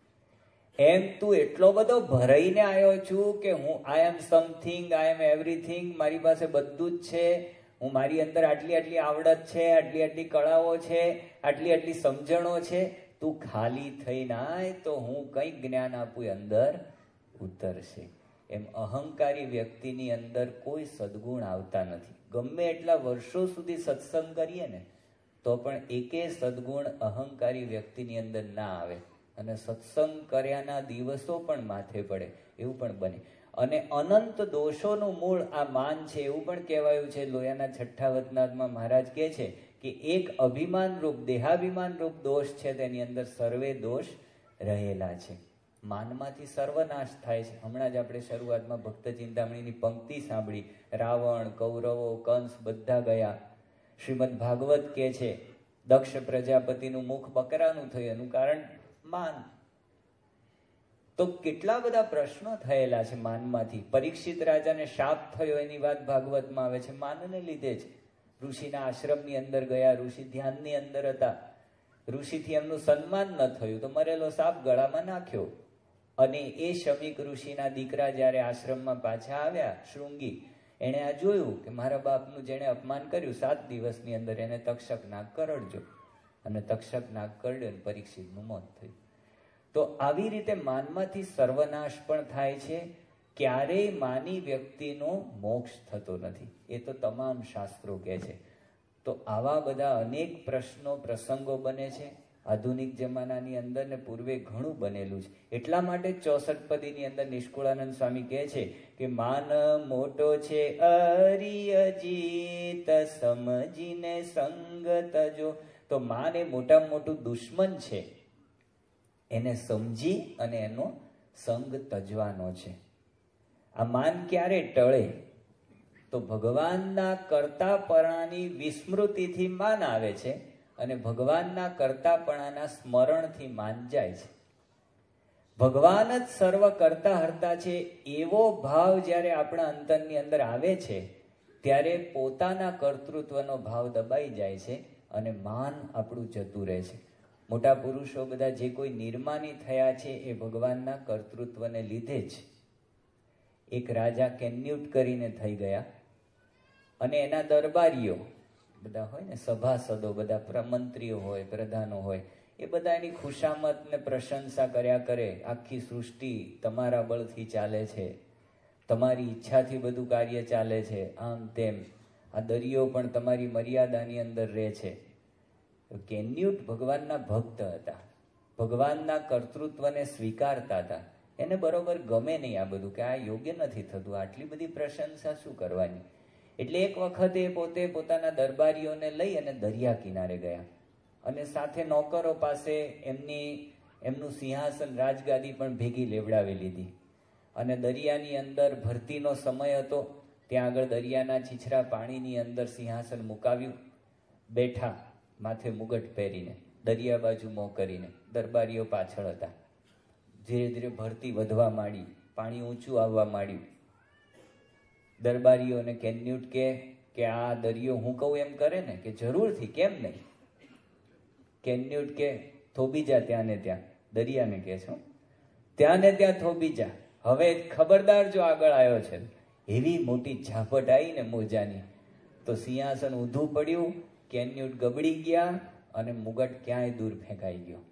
એમ તું એટલો બધો ભરાઈને આવ્યો છું કે હું આઈ am something, I M everything, મારી પાસે બધું જ છે, હું મારી અંદર આટલી આટલી આવડત છે, આટલી આટલી કળાઓ છે, આટલી આટલી સમજણો છે. તું ખાલી થઈને આય તો હું કંઈક જ્ઞાન આપું અંદર ઉતરશે. એમ અહંકારી વ્યક્તિની અંદર કોઈ સદગુણ આવતા નથી. ગમે એટલા વર્ષો સુધી સત્સંગ કરીએ ને તો પણ એકે સદગુણ અહંકારી વ્યક્તિની અંદર ના આવે, અને સત્સંગ કર્યાના દિવસો પણ માથે પડે એવું પણ બને. અને અનંત દોષોનું મૂળ આ માન છે એવું પણ કહેવાયું છે. લોયાના છઠ્ઠા વતનાથમાં મહારાજ કહે છે કે એક અભિમાન રૂપ દેહાભિમાન રૂપ દોષ છે, તેની અંદર સર્વે દોષ રહેલા છે. માનમાંથી સર્વનાશ થાય છે. હમણાં જ આપણે શરૂઆતમાં ભક્ત ચિંતામણીની પંક્તિ સાંભળી, રાવણ, કૌરવો, કંસ બધા ગયા. શ્રીમદ ભાગવત કહે છે દક્ષ પ્રજાપતિનું મુખ બકરાનું થયું, એનું કારણ માન. તો કેટલા બધા પ્રશ્નો થયેલા છે માનમાંથી. પરીક્ષિત રાજાને શાપ થયો એની વાત ભાગવતમાં આવે છે, માનને લીધે જ. ઋષિના આશ્રમની અંદર ગયા, ઋષિ ધ્યાનની અંદર હતા, ઋષિથી એમનું સન્માન ન થયું તો મરેલો સાપ ગળામાં નાખ્યો. અને એ શમીક ઋષિના દીકરા જ્યારે આશ્રમમાં પાછા આવ્યા, શૃંગી, એણે આ જોયું કે મારા બાપનું જેણે અપમાન કર્યું સાત દિવસની અંદર એને તક્ષક નાગ કરડજો. અને તક્ષક નાગ કરડ્યો અને પરીક્ષિતનું મોત થયું. તો આવી રીતે માનમાંથી સર્વનાશ પણ થાય છે. ક્યારેય માની વ્યક્તિનો મોક્ષ થતો નથી, એ તો તમામ શાસ્ત્રો કહે છે. તો આવા બધા અનેક પ્રશ્નો પ્રસંગો બને છે આધુનિક જમાનાની અંદર ને પૂર્વે ઘણું બનેલું છે. એટલા માટે ચોસઠ પદીની અંદર નિષ્કુળાનંદ સ્વામી કહે છે કે માન મોટો છે અરિયજીત સમજીને સંગત જો. તો માન એ મોટામાં મોટું દુશ્મન છે, એને સમજી અને એનો સંગ તજવાનો છે. આ માન ક્યારે ટળે? તો ભગવાનના કર્તાપણાની વિસ્મૃતિથી માન આવે છે અને ભગવાનના કર્તાપણાના સ્મરણથી માન જાય છે. ભગવાન જ સર્વ કરતા હરતા છે એવો ભાવ જ્યારે આપણા અંતરની અંદર આવે છે ત્યારે પોતાના કર્તૃત્વનો ભાવ દબાઈ જાય છે અને માન આપણું જતું રહે છે. મોટા પુરુષો બધા જે કોઈ નિર્માની થયા છે એ ભગવાનના કર્તૃત્વને લીધે જ. એક રાજા કેન્યુટ કરીને થઈ ગયા અને એના દરબારીઓ બધા હોય ને, સભાસદો બધા, મંત્રીઓ હોય, પ્રધાનો હોય, એ બધા એની ખુશામત ને પ્રશંસા કર્યા કરે. આખી સૃષ્ટિ તમારા બળથી ચાલે છે, તમારી ઈચ્છાથી બધું કાર્ય ચાલે છે, આમ તેમ. આ દરિયો પણ તમારી મર્યાદાની અંદર રહે છે. કેન્યુટ ભગવાનના ભક્ત હતા, ભગવાનના કર્તૃત્વને સ્વીકારતા હતા. એને બરોબર ગમે નહીં આ બધું, કે આ યોગ્ય નથી થતું, આટલી બધી પ્રશંસા શું કરવાની. એટલે એક વખત એ પોતે પોતાના દરબારીઓને લઈ અને દરિયા કિનારે ગયા અને સાથે નોકરો પાસે એમની એમનું સિંહાસન રાજગાદી પણ ભેગી લેવડાવી લીધી. અને દરિયાની અંદર ભરતીનો સમય હતો, ત્યાં આગળ દરિયાના છીછરા પાણીની અંદર સિંહાસન મુકાવ્યું, બેઠા માથે મુગટ પહેરીને, દરિયા બાજુ મોં કરીને. દરબારીઓ પાછળ હતા. ધીરે ધીરે ભરતી વધવા માંડી, પાણી ઊંચું આવવા માંડ્યું. દરબારીઓને કેન્યુટ કે કે આ દરિયો હું કહું એમ કરે ને, કે જરૂરથી, કેમ નહીં. કેન્યુટ કે થોભી જા ત્યાં ને ત્યાં. દરિયાને કહે છે ત્યાં ને ત્યાં થોભી જા, હવે ખબરદાર જો આગળ આવ્યો છે. એવી મોટી ઝાપટ આવી ને મોજાની, તો સિંહાસન ઊંધું પડ્યું, કેન્યુટ ગબડી ગયા અને મુગટ ક્યાંય દૂર ફેંકાઈ ગયો.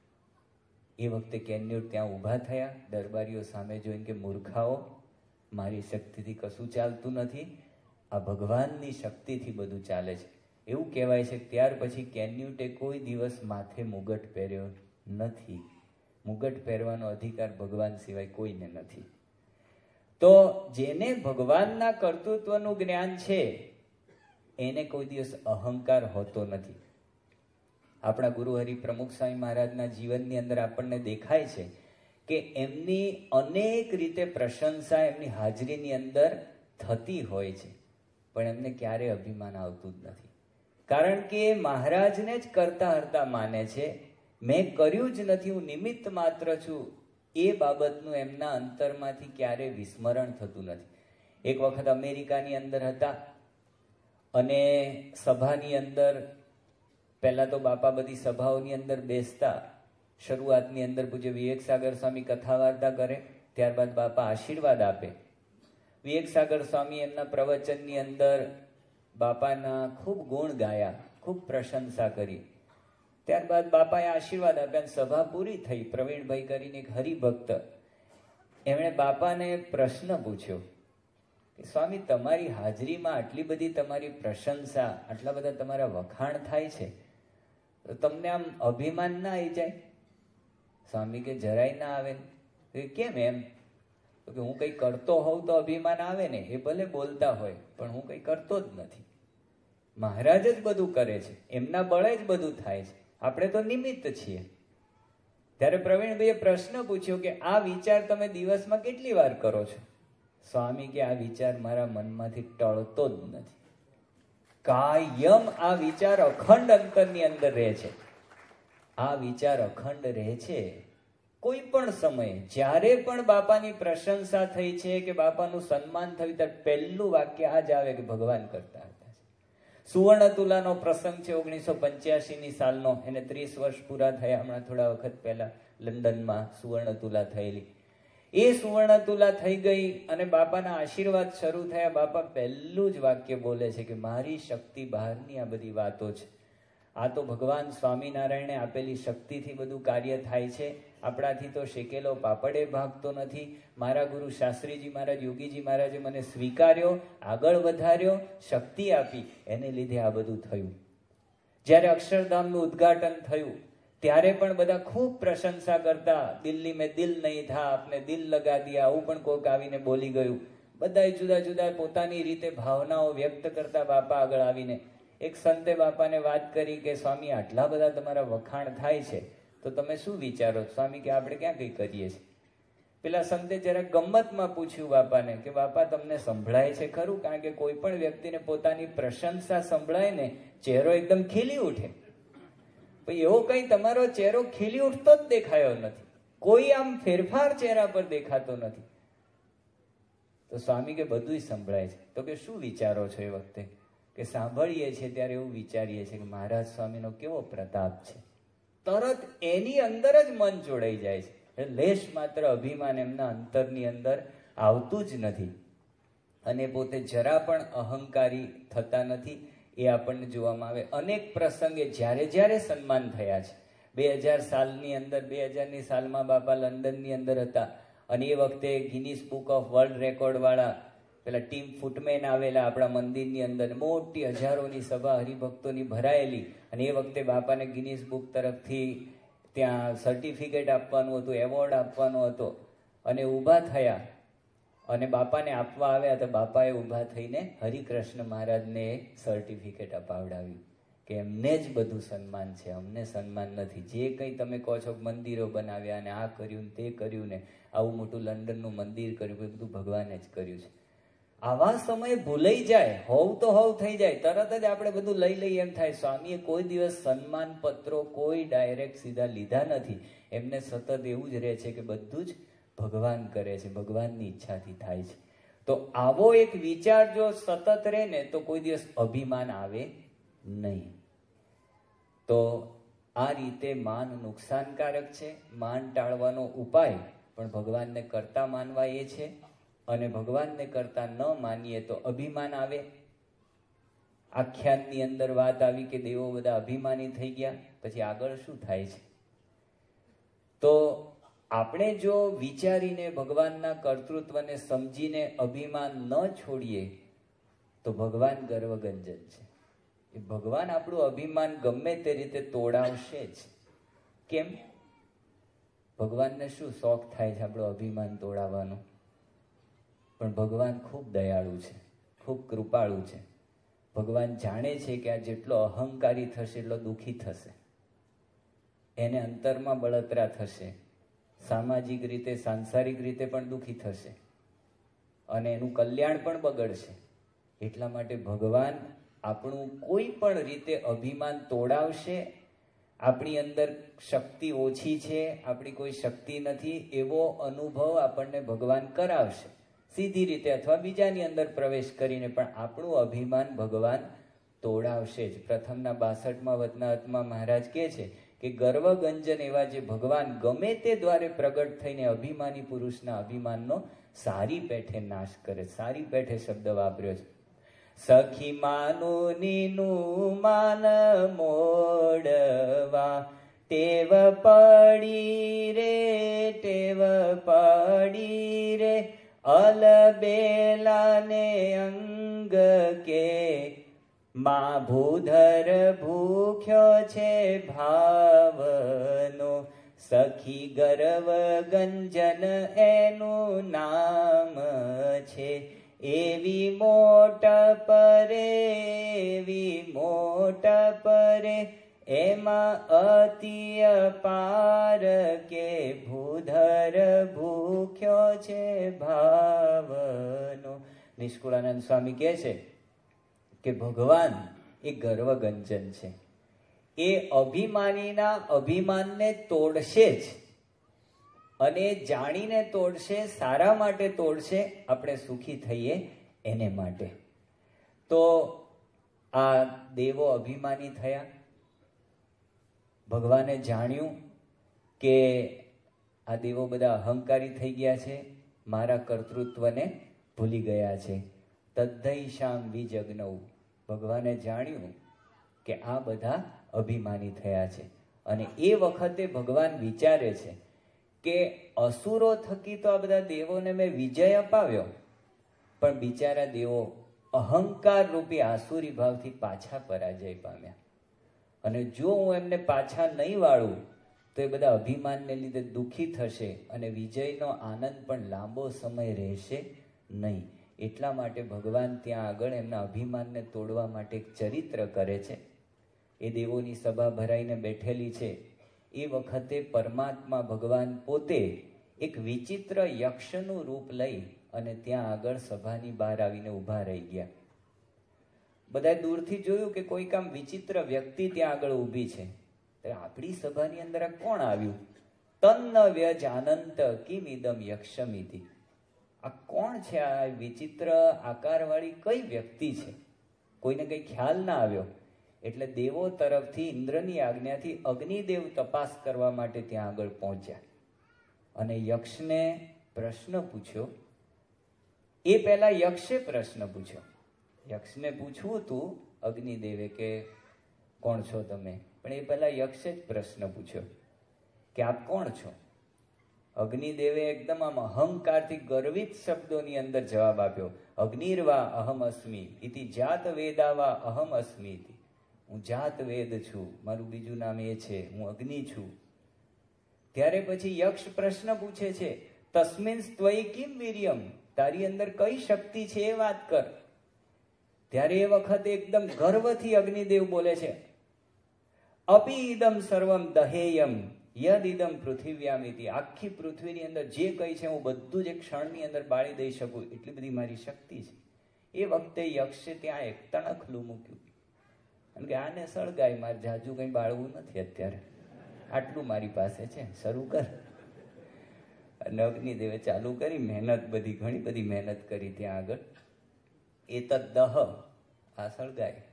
એ વખતે કેન્યુટ ત્યાં ઊભા થયા, દરબારીઓ સામે જોઈને કે મૂર્ખાઓ, મારી શક્તિથી કશું ચાલતું નથી, આ ભગવાનની શક્તિથી બધું ચાલે છે. એવું કહેવાય છે. ત્યાર પછી કેન્યુટે કોઈ દિવસ માથે મુગટ પહેર્યો નથી. મુગટ પહેરવાનો અધિકાર ભગવાન સિવાય કોઈને નથી. તો જેને ભગવાનના કર્તૃત્વનું જ્ઞાન છે એને કોઈ દિવસ અહંકાર હોતો નથી. આપણા ગુરુ હરિ પ્રમુખ સ્વામી મહારાજના જીવનની અંદર આપણને દેખાય છે કે એમની અનેક રીતે પ્રશંસા એમની હાજરીની અંદર થતી હોય છે, પણ એમને ક્યારેય અભિમાન આવતું જ નથી. કારણ કે મહારાજને જ કરતા હરતા માને છે. મેં કર્યું જ નથી, હું નિમિત્ત માત્ર છું, એ બાબતનું એમના અંતરમાંથી ક્યારેય વિસ્મરણ થતું નથી. એક વખત અમેરિકાની અંદર હતા અને સભાની અંદર પહેલા તો બાપા બધી સભાઓની અંદર બેસતા. શરૂઆતની અંદર પૂજ્ય વિવેક સાગર સ્વામી કથા વાર્તા કરે, ત્યારબાદ બાપા આશીર્વાદ આપે. વિવેક સાગર સ્વામી એમના પ્રવચનની અંદર બાપાના ખૂબ ગુણ ગાયા, ખૂબ પ્રશંસા કરી. ત્યારબાદ બાપાએ આશીર્વાદ આપ્યા, સભા પૂરી થઈ. પ્રવીણભાઈ કરીને એક હરિભક્ત, એમણે બાપાને પ્રશ્ન પૂછ્યો કે સ્વામી, તમારી હાજરીમાં આટલી બધી તમારી પ્રશંસા, આટલા બધા તમારા વખાણ થાય છે, તો તમને આમ અભિમાન ના આવી જાય? સ્વામી કે જરાય ના આવે. કેમ એમ? તો કે હું કંઈ કરતો હોઉં તો અભિમાન આવે ને, એ ભલે બોલતા હોય, પણ હું કંઈ કરતો જ નથી. મહારાજ જ બધું કરે છે, એમના બળે જ બધું થાય છે, આપણે તો નિમિત્ત છીએ. ત્યારે પ્રવીણભાઈએ પ્રશ્ન પૂછ્યો કે આ વિચાર તમે દિવસમાં કેટલી વાર કરો છો? સ્વામી કે આ વિચાર મારા મનમાંથી ટળતો જ નથી. કાયમ આ વિચાર અખંડ અંતરની અંદર રહે છે. આ વિચાર અખંડ રહે છે. કોઈ પણ સમયે જ્યારે પણ બાપાની પ્રશંસા થઈ છે કે બાપાનું સન્માન થયું, ત્યારે પહેલું વાક્ય આ જ આવે કે ભગવાન કરતા હતા. સુવર્ણ તુલાનો પ્રસંગ છે ઓગણીસો પંચ્યાસી ની સાલનો. એને ત્રીસ વર્ષ પૂરા થયા હમણાં થોડા વખત પહેલા લંડનમાં સુવર્ણ તુલા થયેલી. એ સુવર્ણ તુલા થઈ ગઈ અને બાપાના આશીર્વાદ શરૂ થયા. બાપા પહેલું જ વાક્ય બોલે છે કે મારી શક્તિ બહારની આ બધી વાતો છે, આ તો ભગવાન સ્વામિનારાયણે આપેલી શક્તિથી બધું કાર્ય થાય છે. આપણાથી તો શેકેલો પાપડે ભાગતો નથી. મારા ગુરુ શાસ્ત્રીજી મહારાજ, યોગીજી મહારાજે મને સ્વીકાર્યો, આગળ વધાર્યો, શક્તિ આપી, એને લીધે આ બધું થયું. જ્યારે અક્ષરધામનું ઉદ્ઘાટન થયું ત્યારે પણ બધા ખૂબ પ્રશંસા કરતા. દિલ્હી મેં દિલ નહીં થા, આપને દિલ લગા દિયા, આવું પણ કોઈક આવીને બોલી ગયું. બધા જુદા જુદા પોતાની રીતે ભાવનાઓ વ્યક્ત કરતા બાપા આગળ આવીને. એક સંતે બાપાને વાત કરી કે સ્વામી, આટલા બધા તમારા વખાણ થાય છે, તો તમે શું વિચારો? સ્વામી કે આપણે ક્યાં કંઈ કરીએ છીએ. પેલા સંતે જરા ગમ્મતમાં પૂછ્યું બાપાને કે બાપા, તમને સંભળાય છે ખરું? કારણ કે કોઈ પણ વ્યક્તિને પોતાની પ્રશંસા સંભળાય ને, ચહેરો એકદમ ખીલી ઉઠે. એવો કઈ તમારો ચહેરો ખીલી ઉઠતો જ દેખાયો નથી, કોઈ આમ ફેરફાર ચહેરા પર દેખાતો નથી. તો સ્વામી કે બધું સંભળાય છે. તો કે શું વિચારો છો? એ વખતે કે સાંભળીએ છીએ ત્યારે એવું વિચારીએ છીએ કે મહારાજ સ્વામીનો કેવો પ્રતાપ છે. તરત એની અંદર જ મન જોડાઈ જાય છે. લેશ માત્ર અભિમાન એમના અંતરની અંદર આવતું જ નથી અને પોતે જરા પણ અહંકારી થતા નથી. એ આપણને જોવામાં આવે. અનેક પ્રસંગે જ્યારે જ્યારે સન્માન થયા છે. બે હજાર સાલની અંદર, બે હજારની સાલમાં બાપા લંડનની અંદર હતા અને એ વખતે Guinness book of world record વાળા પેલા ટીમ ફૂટમેન આવેલા આપણા મંદિરની અંદર. મોટી હજારોની સભા હરિભક્તોની ભરાયેલી અને એ વખતે બાપાને ગિનીસ બુક તરફથી ત્યાં સર્ટિફિકેટ આપવાનું હતું, એવોર્ડ આપવાનો હતો અને ઊભા થયા અને બાપાને આપવા આવ્યા તો બાપાએ ઊભા થઈને હરિકૃષ્ણ મહારાજને સર્ટિફિકેટ અપાવડાવ્યું કે એમને જ બધું સન્માન છે, અમને સન્માન નથી. જે કંઈ તમે કહો છો, મંદિરો બનાવ્યા ને આ કર્યું ને તે કર્યું ને આવું મોટું લંડનનું મંદિર કર્યું, બધું ભગવાને જ કર્યું છે. આવા સમયે ભૂલાઈ જાય, હોવ તો હોવ થઈ જાય, તરત જ આપણે બધું લઈ લઈએ એમ થાય. સ્વામીએ કોઈ દિવસ સન્માન પત્રો કોઈ ડાયરેક્ટ સીધા લીધા નથી. એમને સતત એવું જ રહે છે કે બધું જ ભગવાન કરે છે, ભગવાનની ઈચ્છાથી થાય છે. તો આવો એક વિચાર જો સતત રહે ને તો કોઈ દિવસ અભિમાન આવે નહીં. તો આ રીતે માન નુકસાનકારક છે. માન ટાળવાનો ઉપાય પણ ભગવાનને કરતા માનવા એ છે અને ભગવાનને કરતા ન માનીએ તો અભિમાન આવે. આખ્યાનની અંદર વાત આવી કે દેવો બધા અભિમાની થઈ ગયા. પછી આગળ શું થાય છે? તો આપણે જો વિચારીને ભગવાનના કર્તૃત્વને સમજીને અભિમાન ન છોડીએ તો ભગવાન ગર્વગંજન છે. એ ભગવાન આપણું અભિમાન ગમે તે રીતે તોડાવશે જ. કેમ? ભગવાનને શું શોખ થાય છે આપણું અભિમાન તોડાવવાનો? પણ ભગવાન ખૂબ દયાળુ છે, ખૂબ કૃપાળુ છે. ભગવાન જાણે છે કે આ જેટલો અહંકારી થશે એટલો દુઃખી થશે. એને અંતરમાં બળતરા થશે, સામાજિક રીતે સાંસારિક રીતે પણ દુઃખી થશે અને એનું કલ્યાણ પણ બગડશે. એટલા માટે ભગવાન આપણું કોઈ પણ રીતે અભિમાન તોડાવશે. આપણી અંદર શક્તિ ઓછી છે, આપણી કોઈ શક્તિ નથી, એવો અનુભવ આપણને ભગવાન કરાવશે સીધી રીતે અથવા બીજાની અંદર પ્રવેશ કરીને, પણ આપણું અભિમાન ભગવાન તોડાવશે જ. પ્રથમના બાસઠમાં વતનાત્મા મહારાજ કહે છે કે ગર્વગંજન એવા જે ભગવાન ગમે તે દ્વારે પ્રગટ થઈને અભિમાની પુરુષના અભિમાનનો સારી પેઠે નાશ કરે. સારી પેઠે શબ્દ વાપર્યો છે. સખી માનું નીનું માન મોડવા ટેવ પડી રે, ટેવ પડી રે, અલબેલાને અંગ કે માં ભૂધર ભૂખ્યો છે ભાવનો, સખી ગર્વ ગંજન એનું નામ છે, એવી મોટ પરે, એવી મોટ પરે, એમાં અતિ અપાર કે ભૂધર ભૂખ્યો છે ભાવનો. નિષ્કુળાનંદ સ્વામી કહે છે કે ભગવાન એ ગર્વગંજન છે. એ અભિમાનીના અભિમાનને તોડશે જ, અને જાણીને તોડશે, સારા માટે તોડશે, આપણે સુખી થઈએ એને માટે. તો આ દેવો અભિમાની થયા. ભગવાને જાણ્યું કે આ દેવો બધા અહંકારી થઈ ગયા છે, મારા કર્તૃત્વને ભૂલી ગયા છે. તદ્દૈશામ વિજગ્નૌ, ભગવાને જાણ્યું કે આ બધા અભિમાની થયા છે. અને એ વખતે ભગવાન વિચારે છે કે અસુરો થકી તો આ બધા દેવોને મેં વિજય અપાવ્યો, પણ બિચારા દેવો અહંકાર રૂપી આસુરી ભાવથી પાછા પરાજય પામ્યા. અને જો હું એમને પાછા નહીં વાળું તો એ બધા અભિમાનને લીધે દુઃખી થશે અને વિજયનો આનંદ પણ લાંબો સમય રહેશે નહીં. એટલા માટે ભગવાન ત્યાં આગળ એમના અભિમાનને તોડવા માટે એક ચરિત્ર કરે છે. એ દેવોની સભા ભરાઈને બેઠેલી છે. એ વખતે પરમાત્મા ભગવાન પોતે એક વિચિત્ર યક્ષનું રૂપ લઈ અને ત્યાં આગળ સભાની બહાર આવીને ઊભા રહી ગયા. બધાએ દૂરથી જોયું કે કોઈક આમ વિચિત્ર વ્યક્તિ ત્યાં આગળ ઊભી છે. આપણી સભાની અંદર આ કોણ આવ્યું? તન્ન વ્યજ આનંત કિમ ઇદમ યક્ષમિતિ. આ કોણ છે? આ વિચિત્ર આકારવાળી કઈ વ્યક્તિ છે? કોઈને કઈ ખ્યાલ ના આવ્યો. એટલે દેવો તરફથી ઇન્દ્રની આજ્ઞાથી અગ્નિદેવ તપાસ કરવા માટે ત્યાં આગળ પહોંચ્યા અને યક્ષને પ્રશ્ન પૂછ્યો. એ પહેલા યક્ષે પ્રશ્ન પૂછ્યો. યક્ષને પૂછવું હતું અગ્નિદેવે કે કોણ છો તમે, પણ એ પહેલા યક્ષે જ પ્રશ્ન પૂછ્યો કે આપ કોણ છો? અગ્નિદેવે એકદમ આમ અહંકારથી ગર્વિત શબ્દોની અંદર જવાબ આપ્યો. અગ્નિર્વા અહમ અસ્મિ ઇતિ જાત વેદાવા અહમ અસ્મિ ઇતિ. હું જાત વેદ છું, મારું બીજું નામ એ છે, હું અગ્નિ છું. ત્યારે પછી યક્ષ પ્રશ્ન પૂછે છે, તસ્મિન ત્વયી કિમ વીર્યમ, તારી અંદર કઈ શક્તિ છે એ વાત કર. ત્યારે એ વખતે એકદમ ગર્વથી અગ્નિદેવ બોલે છે, અપી ઇદમ સર્વમ દહેયમ યદ ઇદમ પૃથિવ્યામિતિ. આખી પૃથ્વીની અંદર જે કઈ છે હું બધું જ એક ક્ષણની અંદર બાળી દઈ શકું, એટલી બધી મારી શક્તિ છે. એ વખતે યક્ષે ત્યાં એક તણખલું મૂક્યું અને કે આને સળગાય, મારે જાજુ કઈ બાળવું નથી અત્યારે, આટલું મારી પાસે છે, શરૂ કર. અને અગ્નિદેવે ચાલુ કરી મહેનત, બધી ઘણી બધી મહેનત કરી ત્યાં આગળ. એ તદ દહ, આ સળગાય.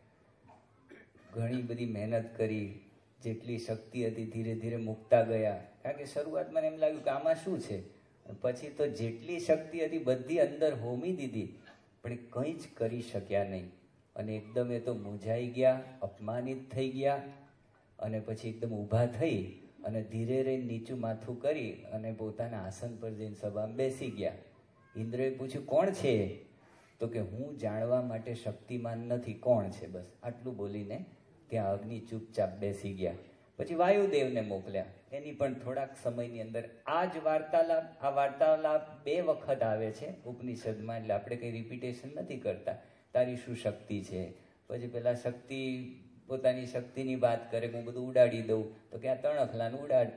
ઘણી બધી મહેનત કરી, જેટલી શક્તિ હતી ધીરે ધીરે મૂકતા ગયા. કારણ કે શરૂઆતમાં એમ લાગ્યું કે આમાં શું છે, પછી તો જેટલી શક્તિ હતી બધી અંદર હોમી દીધી, પણ એ કંઈ જ કરી શક્યા નહીં. અને એકદમ એ તો મૂંઝાઈ ગયા, અપમાનિત થઈ ગયા. અને પછી એકદમ ઊભા થઈ અને ધીરે રહી નીચું માથું કરી અને પોતાના આસન પર જઈને સભામાં બેસી ગયા. ઇન્દ્રએ પૂછ્યું કોણ છે? તો કે હું જાણવા માટે શક્તિમાન નથી, કોણ છે? બસ આટલું બોલીને ત્યાં અગ્નિ ચૂપચાપ બેસી ગયા. પછી વાયુદેવને મોકલ્યા. એની પણ થોડાક સમયની અંદર આ જ વાર્તાલાપ, આ વાર્તાલાપ બે વખત આવે છે ઉપનિષદમાં, એટલે આપણે કંઈ રિપીટેશન નથી કરતા. તારી શું શક્તિ છે? પછી પેલા શક્તિ પોતાની શક્તિની વાત કરે કે હું બધું ઉડાડી દઉં, તો કે આ તણખલાને ઉડાડ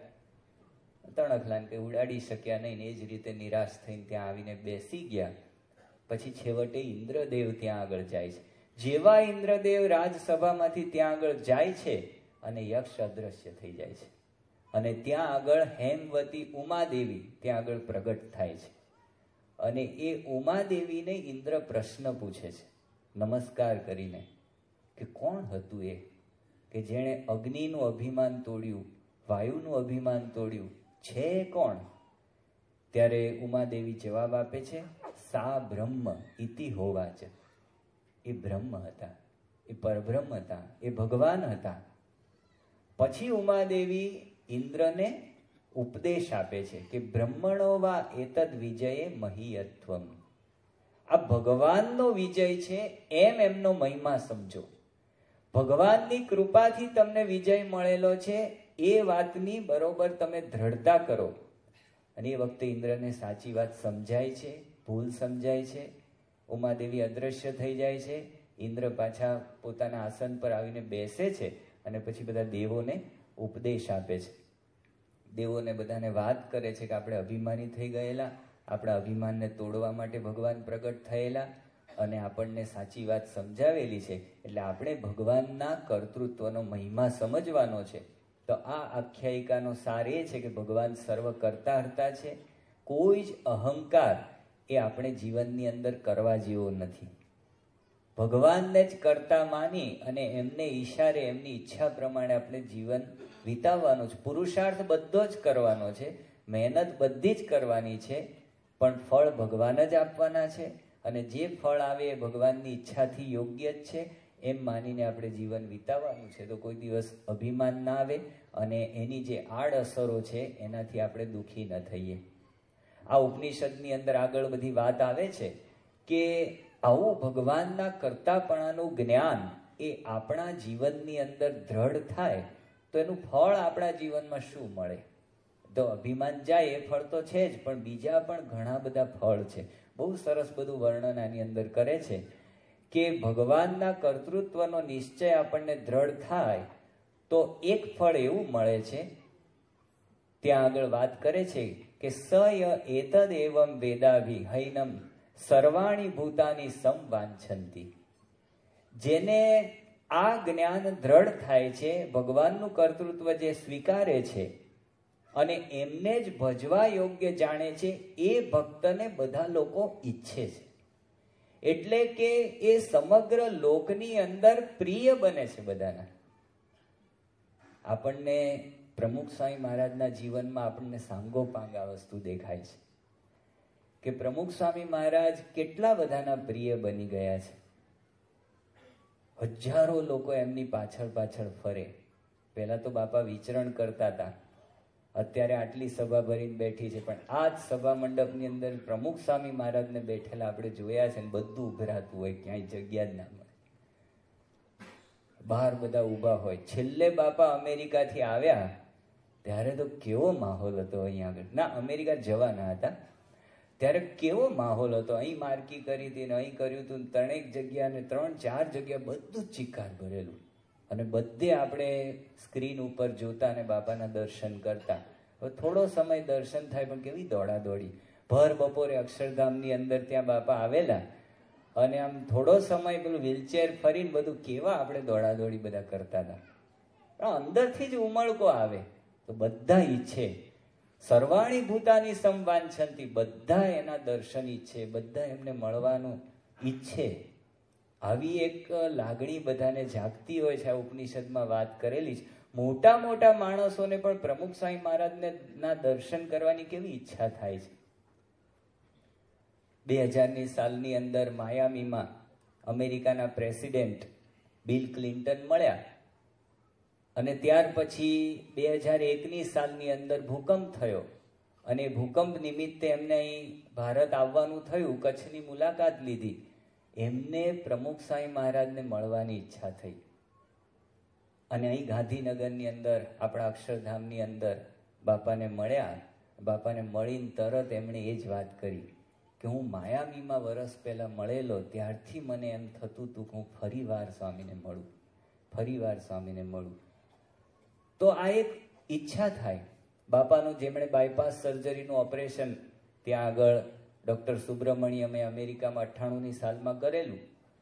તણખલાને કંઈ ઉડાડી શક્યા નહીં ને એ જ રીતે નિરાશ થઈને ત્યાં આવીને બેસી ગયા. પછી છેવટે ઇન્દ્રદેવ ત્યાં આગળ જાય છે. જેવા ઇન્દ્રદેવ રાજસભામાંથી ત્યાં આગળ જાય છે અને યક્ષ અદ્રશ્ય થઈ જાય છે અને ત્યાં આગળ હેમવતી ઉમાદેવી ત્યાં આગળ પ્રગટ થાય છે. અને એ ઉમાદેવીને ઇન્દ્ર પ્રશ્ન પૂછે છે નમસ્કાર કરીને કે કોણ હતું એ કે જેણે અગ્નિનું અભિમાન તોડ્યું, વાયુનું અભિમાન તોડ્યું, છે કોણ? ત્યારે ઉમાદેવી જવાબ આપે છે, સા બ્રહ્મ ઇતિ હોવાચ. એ બ્રહ્મ હતા, એ પરબ્રહ્મ હતા, એ ભગવાન હતા. પછી ઉમાદેવી ઇન્દ્રને ઉપદેશ આપે છે કે બ્રહ્મણો વા એતદ વિજયે મહીયત્વમ. આ ભગવાનનો વિજય છે એમ એમનો મહિમા સમજો. ભગવાનની કૃપાથી તમને વિજય મળેલો છે એ વાતની બરોબર તમે દ્રઢતા કરો. અને એ વખતે ઇન્દ્રને સાચી વાત સમજાય છે, ભૂલ સમજાય છે. ઉમાદેવી અદ્રશ્ય થઈ જાય છે. ઇન્દ્ર પાછા પોતાના આસન પર આવીને બેસે છે અને પછી બધા દેવોને ઉપદેશ આપે છે. દેવોને બધાને વાત કરે છે કે આપણે અભિમાની થઈ ગયેલા, આપણા અભિમાનને તોડવા માટે ભગવાન પ્રગટ થયેલા અને આપણને સાચી વાત સમજાવેલી છે. એટલે આપણે ભગવાનના કર્તૃત્વનો મહિમા સમજવાનો છે. તો આ આખ્યાયિકાનો સાર એ છે કે ભગવાન સર્વ કરતા હરતા છે. કોઈ જ અહંકાર એ આપણે જીવનની અંદર કરવા જેવો નથી. ભગવાનને જ કરતા માની અને એમને ઈશારે એમની ઈચ્છા પ્રમાણે આપણે જીવન વિતાવવાનું છે. પુરુષાર્થ બધો જ કરવાનો છે, મહેનત બધી જ કરવાની છે, પણ ફળ ભગવાન જ આપવાના છે. અને જે ફળ આવે એ ભગવાનની ઈચ્છાથી યોગ્ય જ છે એમ માનીને આપણે જીવન વિતાવવાનું છે. તો કોઈ દિવસ અભિમાન ના આવે અને એની જે આડઅસરો છે એનાથી આપણે દુઃખી ન થઈએ. આ ઉપનિષદની અંદર આગળ બધી વાત આવે છે કે આવું ભગવાનના કરતાપણાનું જ્ઞાન એ આપણા જીવનની અંદર દ્રઢ થાય તો એનું ફળ આપણા જીવનમાં શું મળે? તો અભિમાન જાય એ ફળ તો છે જ, પણ બીજા પણ ઘણા બધા ફળ છે. બહુ સરસ બધું વર્ણન આની અંદર કરે છે કે ભગવાનના કર્તૃત્વનો નિશ્ચય આપણને દ્રઢ થાય તો એક ફળ એવું મળે છે. ત્યાં આગળ વાત કરે છે કે સય એતદ એવમ વેદાભિ હૈનમ સર્વાણી ભૂતાની સંવાંછંતી. જેને આ જ્ઞાન દ્રઢ થાય છે, ભગવાનનું કર્તૃત્વ જે સ્વીકારે છે અને એમને જ ભજવા યોગ્ય જાણે છે, એ ભક્તને બધા લોકો ઈચ્છે છે. એટલે કે એ સમગ્ર લોકની અંદર પ્રિય બને છે બધાના. આપણને પ્રમુખ સ્વામી મહારાજના જીવનમાં આપણને સાંગોપાંગ આ વસ્તુ દેખાય છે કે પ્રમુખ સ્વામી મહારાજ કેટલા બધાના પ્રિય બની ગયા છે. હજારો લોકો એમની પાછળ પાછળ ફરે. પહેલા તો બાપા વિચરણ કરતા હતા, અત્યારે આટલી સભા ભરીને બેઠી છે, પણ આ જ સભા મંડપની અંદર પ્રમુખ સ્વામી મહારાજને બેઠેલા આપણે જોયા છે ને બધું ઉભરાતું હોય, ક્યાંય જગ્યા જ ના મળે. બહાર બધા ઊભા હોય. છેલ્લે બાપા અમેરિકાથી આવ્યા ત્યારે તો કેવો માહોલ હતો અહીંયા આગળ. ના, અમેરિકા જવાના હતા ત્યારે કેવો માહોલ હતો. અહીં માર્કી કરી હતી ને અહીં કર્યું હતું, ત્રણેક જગ્યા ને ત્રણ ચાર જગ્યા બધું જ ચિક્કાર ભરેલું. અને બધે આપણે સ્ક્રીન ઉપર જોતા અને બાપાના દર્શન કરતા. હવે થોડો સમય દર્શન થાય પણ કેવી દોડા દોડી. ભર બપોરે અક્ષરધામની અંદર ત્યાં બાપા આવેલા અને આમ થોડો સમય પેલું વ્હીલચેર ફરીને બધું કેવા આપણે દોડા દોડી બધા કરતા હતા. પણ અંદરથી જ ઉમળકો આવે. તો બધા ઈચ્છે, સર્વાણી ભૂતાની સંવાંછંતી, બધા એના દર્શન ઈચ્છે, બધા એમને મળવાનું ઈચ્છે. આવી એક લાગણી બધાને જાગતી હોય છે. આ ઉપનિષદમાં વાત કરેલી છે. મોટા મોટા માણસોને પણ પ્રમુખ સ્વામી મહારાજને ના દર્શન કરવાની કેવી ઈચ્છા થાય છે. બે હજારની સાલની અંદર માયામીમાં અમેરિકાના પ્રેસિડેન્ટ બિલ ક્લિન્ટન મળ્યા અને ત્યાર પછી બે હજાર એકની સાલની અંદર ભૂકંપ થયો અને ભૂકંપ નિમિત્તે એમને અહીં ભારત આવવાનું થયું, કચ્છની મુલાકાત લીધી. એમને પ્રમુખ સ્વામી મહારાજને મળવાની ઈચ્છા થઈ અને અહીં ગાંધીનગરની અંદર આપણા અક્ષરધામની અંદર બાપાને મળ્યા. બાપાને મળીને તરત એમણે એ જ વાત કરી કે હું માયામીમાં વર્ષ પહેલા મળેલો ત્યારથી મને એમ થતું હતું કે હું ફરી વાર સ્વામીને મળું. ફરીવાર સ્વામીને મળું. તો આ એક ઈચ્છા થાય. બાપાનું જેમણે બાયપાસ સર્જરીનું ઓપરેશન ત્યાં આગળ ડૉક્ટર સુબ્રમણ્યમે અમેરિકામાં અઠ્ઠાણુંની સાલમાં કરેલું,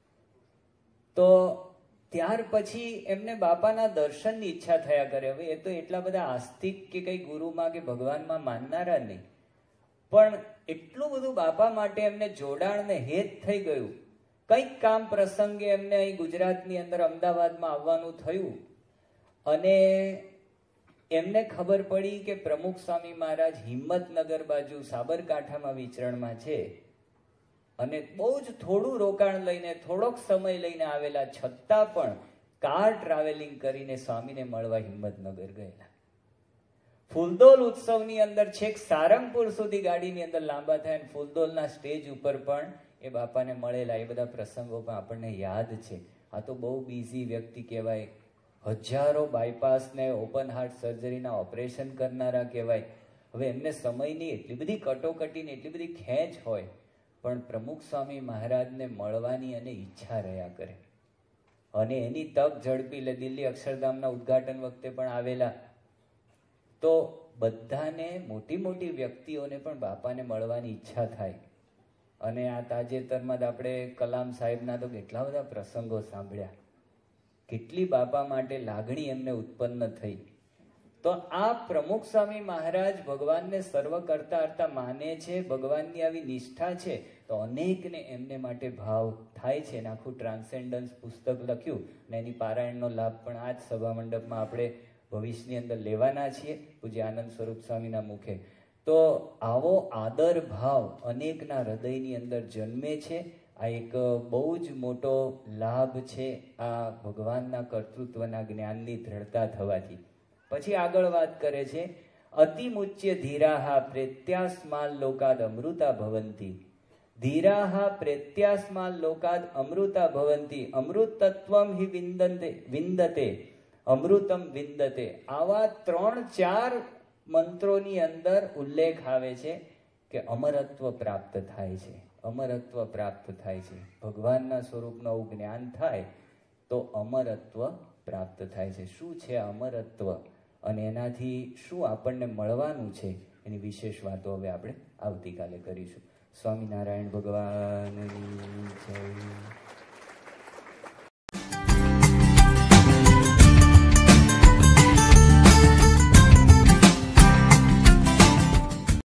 તો ત્યાર પછી એમને બાપાના દર્શનની ઈચ્છા થયા કરે. હવે એ તો એટલા બધા આસ્તિક કે કંઈ ગુરુમાં કે ભગવાનમાં માનનારા નહીં, પણ એટલું બધું બાપા માટે એમને જોડાણ ને હેત થઈ ગયું. કંઈક કામ પ્રસંગે એમને અહીં ગુજરાતની અંદર અમદાવાદમાં આવવાનું થયું અને એમને ખબર પડી કે પ્રમુખ સ્વામી મહારાજ હિંમતનગર બાજુ સાબરકાંઠામાં વિચરણમાં છે અને બહુ જ થોડું રોકાણ લઈને થોડોક સમય લઈને આવેલા, છતાં પણ કાર ટ્રાવેલિંગ કરીને સ્વામીને મળવા હિંમતનગર ગયેલા. ફૂલદોલ ઉત્સવની અંદર છેક સારંગપુર સુધી ગાડીની અંદર લાંબા થાય અને ફૂલદોલના સ્ટેજ ઉપર પણ એ બાપાને મળેલા. એ બધા પ્રસંગો પણ આપણને યાદ છે. આ તો બહુ બિઝી વ્યક્તિ કહેવાય. હજારો બાયપાસ ને ઓપન હાર્ટ સર્જરીના ઓપરેશન કરનારા કહેવાય. હવે એમને સમયની એટલી બધી કટોકટીની એટલી બધી ખેંચ હોય, પણ પ્રમુખ સ્વામી મહારાજને મળવાની અને ઈચ્છા રહ્યા કરે અને એની તક ઝડપી લે. દિલ્હી અક્ષરધામના ઉદ્ઘાટન વખતે પણ આવેલા. તો બધાને, મોટી મોટી વ્યક્તિઓને પણ બાપાને મળવાની ઈચ્છા થાય. અને આ તાજેતરમાં જ આપણે કલામ સાહેબના તો કેટલા બધા પ્રસંગો સાંભળ્યા, કેટલી બાપા માટે લાગણી એમને ઉત્પન્ન થઈ. તો આ પ્રમુખ સ્વામી મહારાજ ભગવાનને સર્વ કરતા કરતા માને છે, ભગવાનની આવી નિષ્ઠા છે, તો અનેકને એમને માટે ભાવ થાય છે. આખું ટ્રાન્સેન્ડન્સ પુસ્તક લખ્યું અને એની પારાયણનો લાભ પણ આ જ સભા મંડપમાં આપણે ભવિષ્યની અંદર લેવાના છીએ પૂજ્ય આનંદ સ્વરૂપ સ્વામીના મુખે. તો આવો આદર ભાવ અનેકના હૃદયની અંદર જન્મે છે. આ એક બહુ જ મોટો લાભ છે આ ભગવાનના કર્તૃત્વના જ્ઞાનની દ્રઢતા થવાથી. પછી આગળ વાત કરે છે, અતિમુચ્ય ધીરાહા પ્રેત્યાસ્માલ લોકાદ અમૃતા ભવંતી. ધીરાહા પ્રેત્યાસ્માલ લોકાદ અમૃતા ભવંતી. અમૃત તત્વમ હિ વિંદતે વિંદતે અમૃતમ વિંદતે. આવા ત્રણ ચાર મંત્રોની અંદર ઉલ્લેખ આવે છે કે અમરત્વ પ્રાપ્ત થાય છે. અમરત્વ પ્રાપ્ત થાય છે. ભગવાનના સ્વરૂપનું આવું જ્ઞાન થાય તો અમરત્વ પ્રાપ્ત થાય છે. શું છે અમરત્વ અને એનાથી શું આપણને મળવાનું છે, એની વિશેષ વાતો હવે આપણે આવતીકાલે કરીશું. સ્વામિનારાયણ ભગવાન.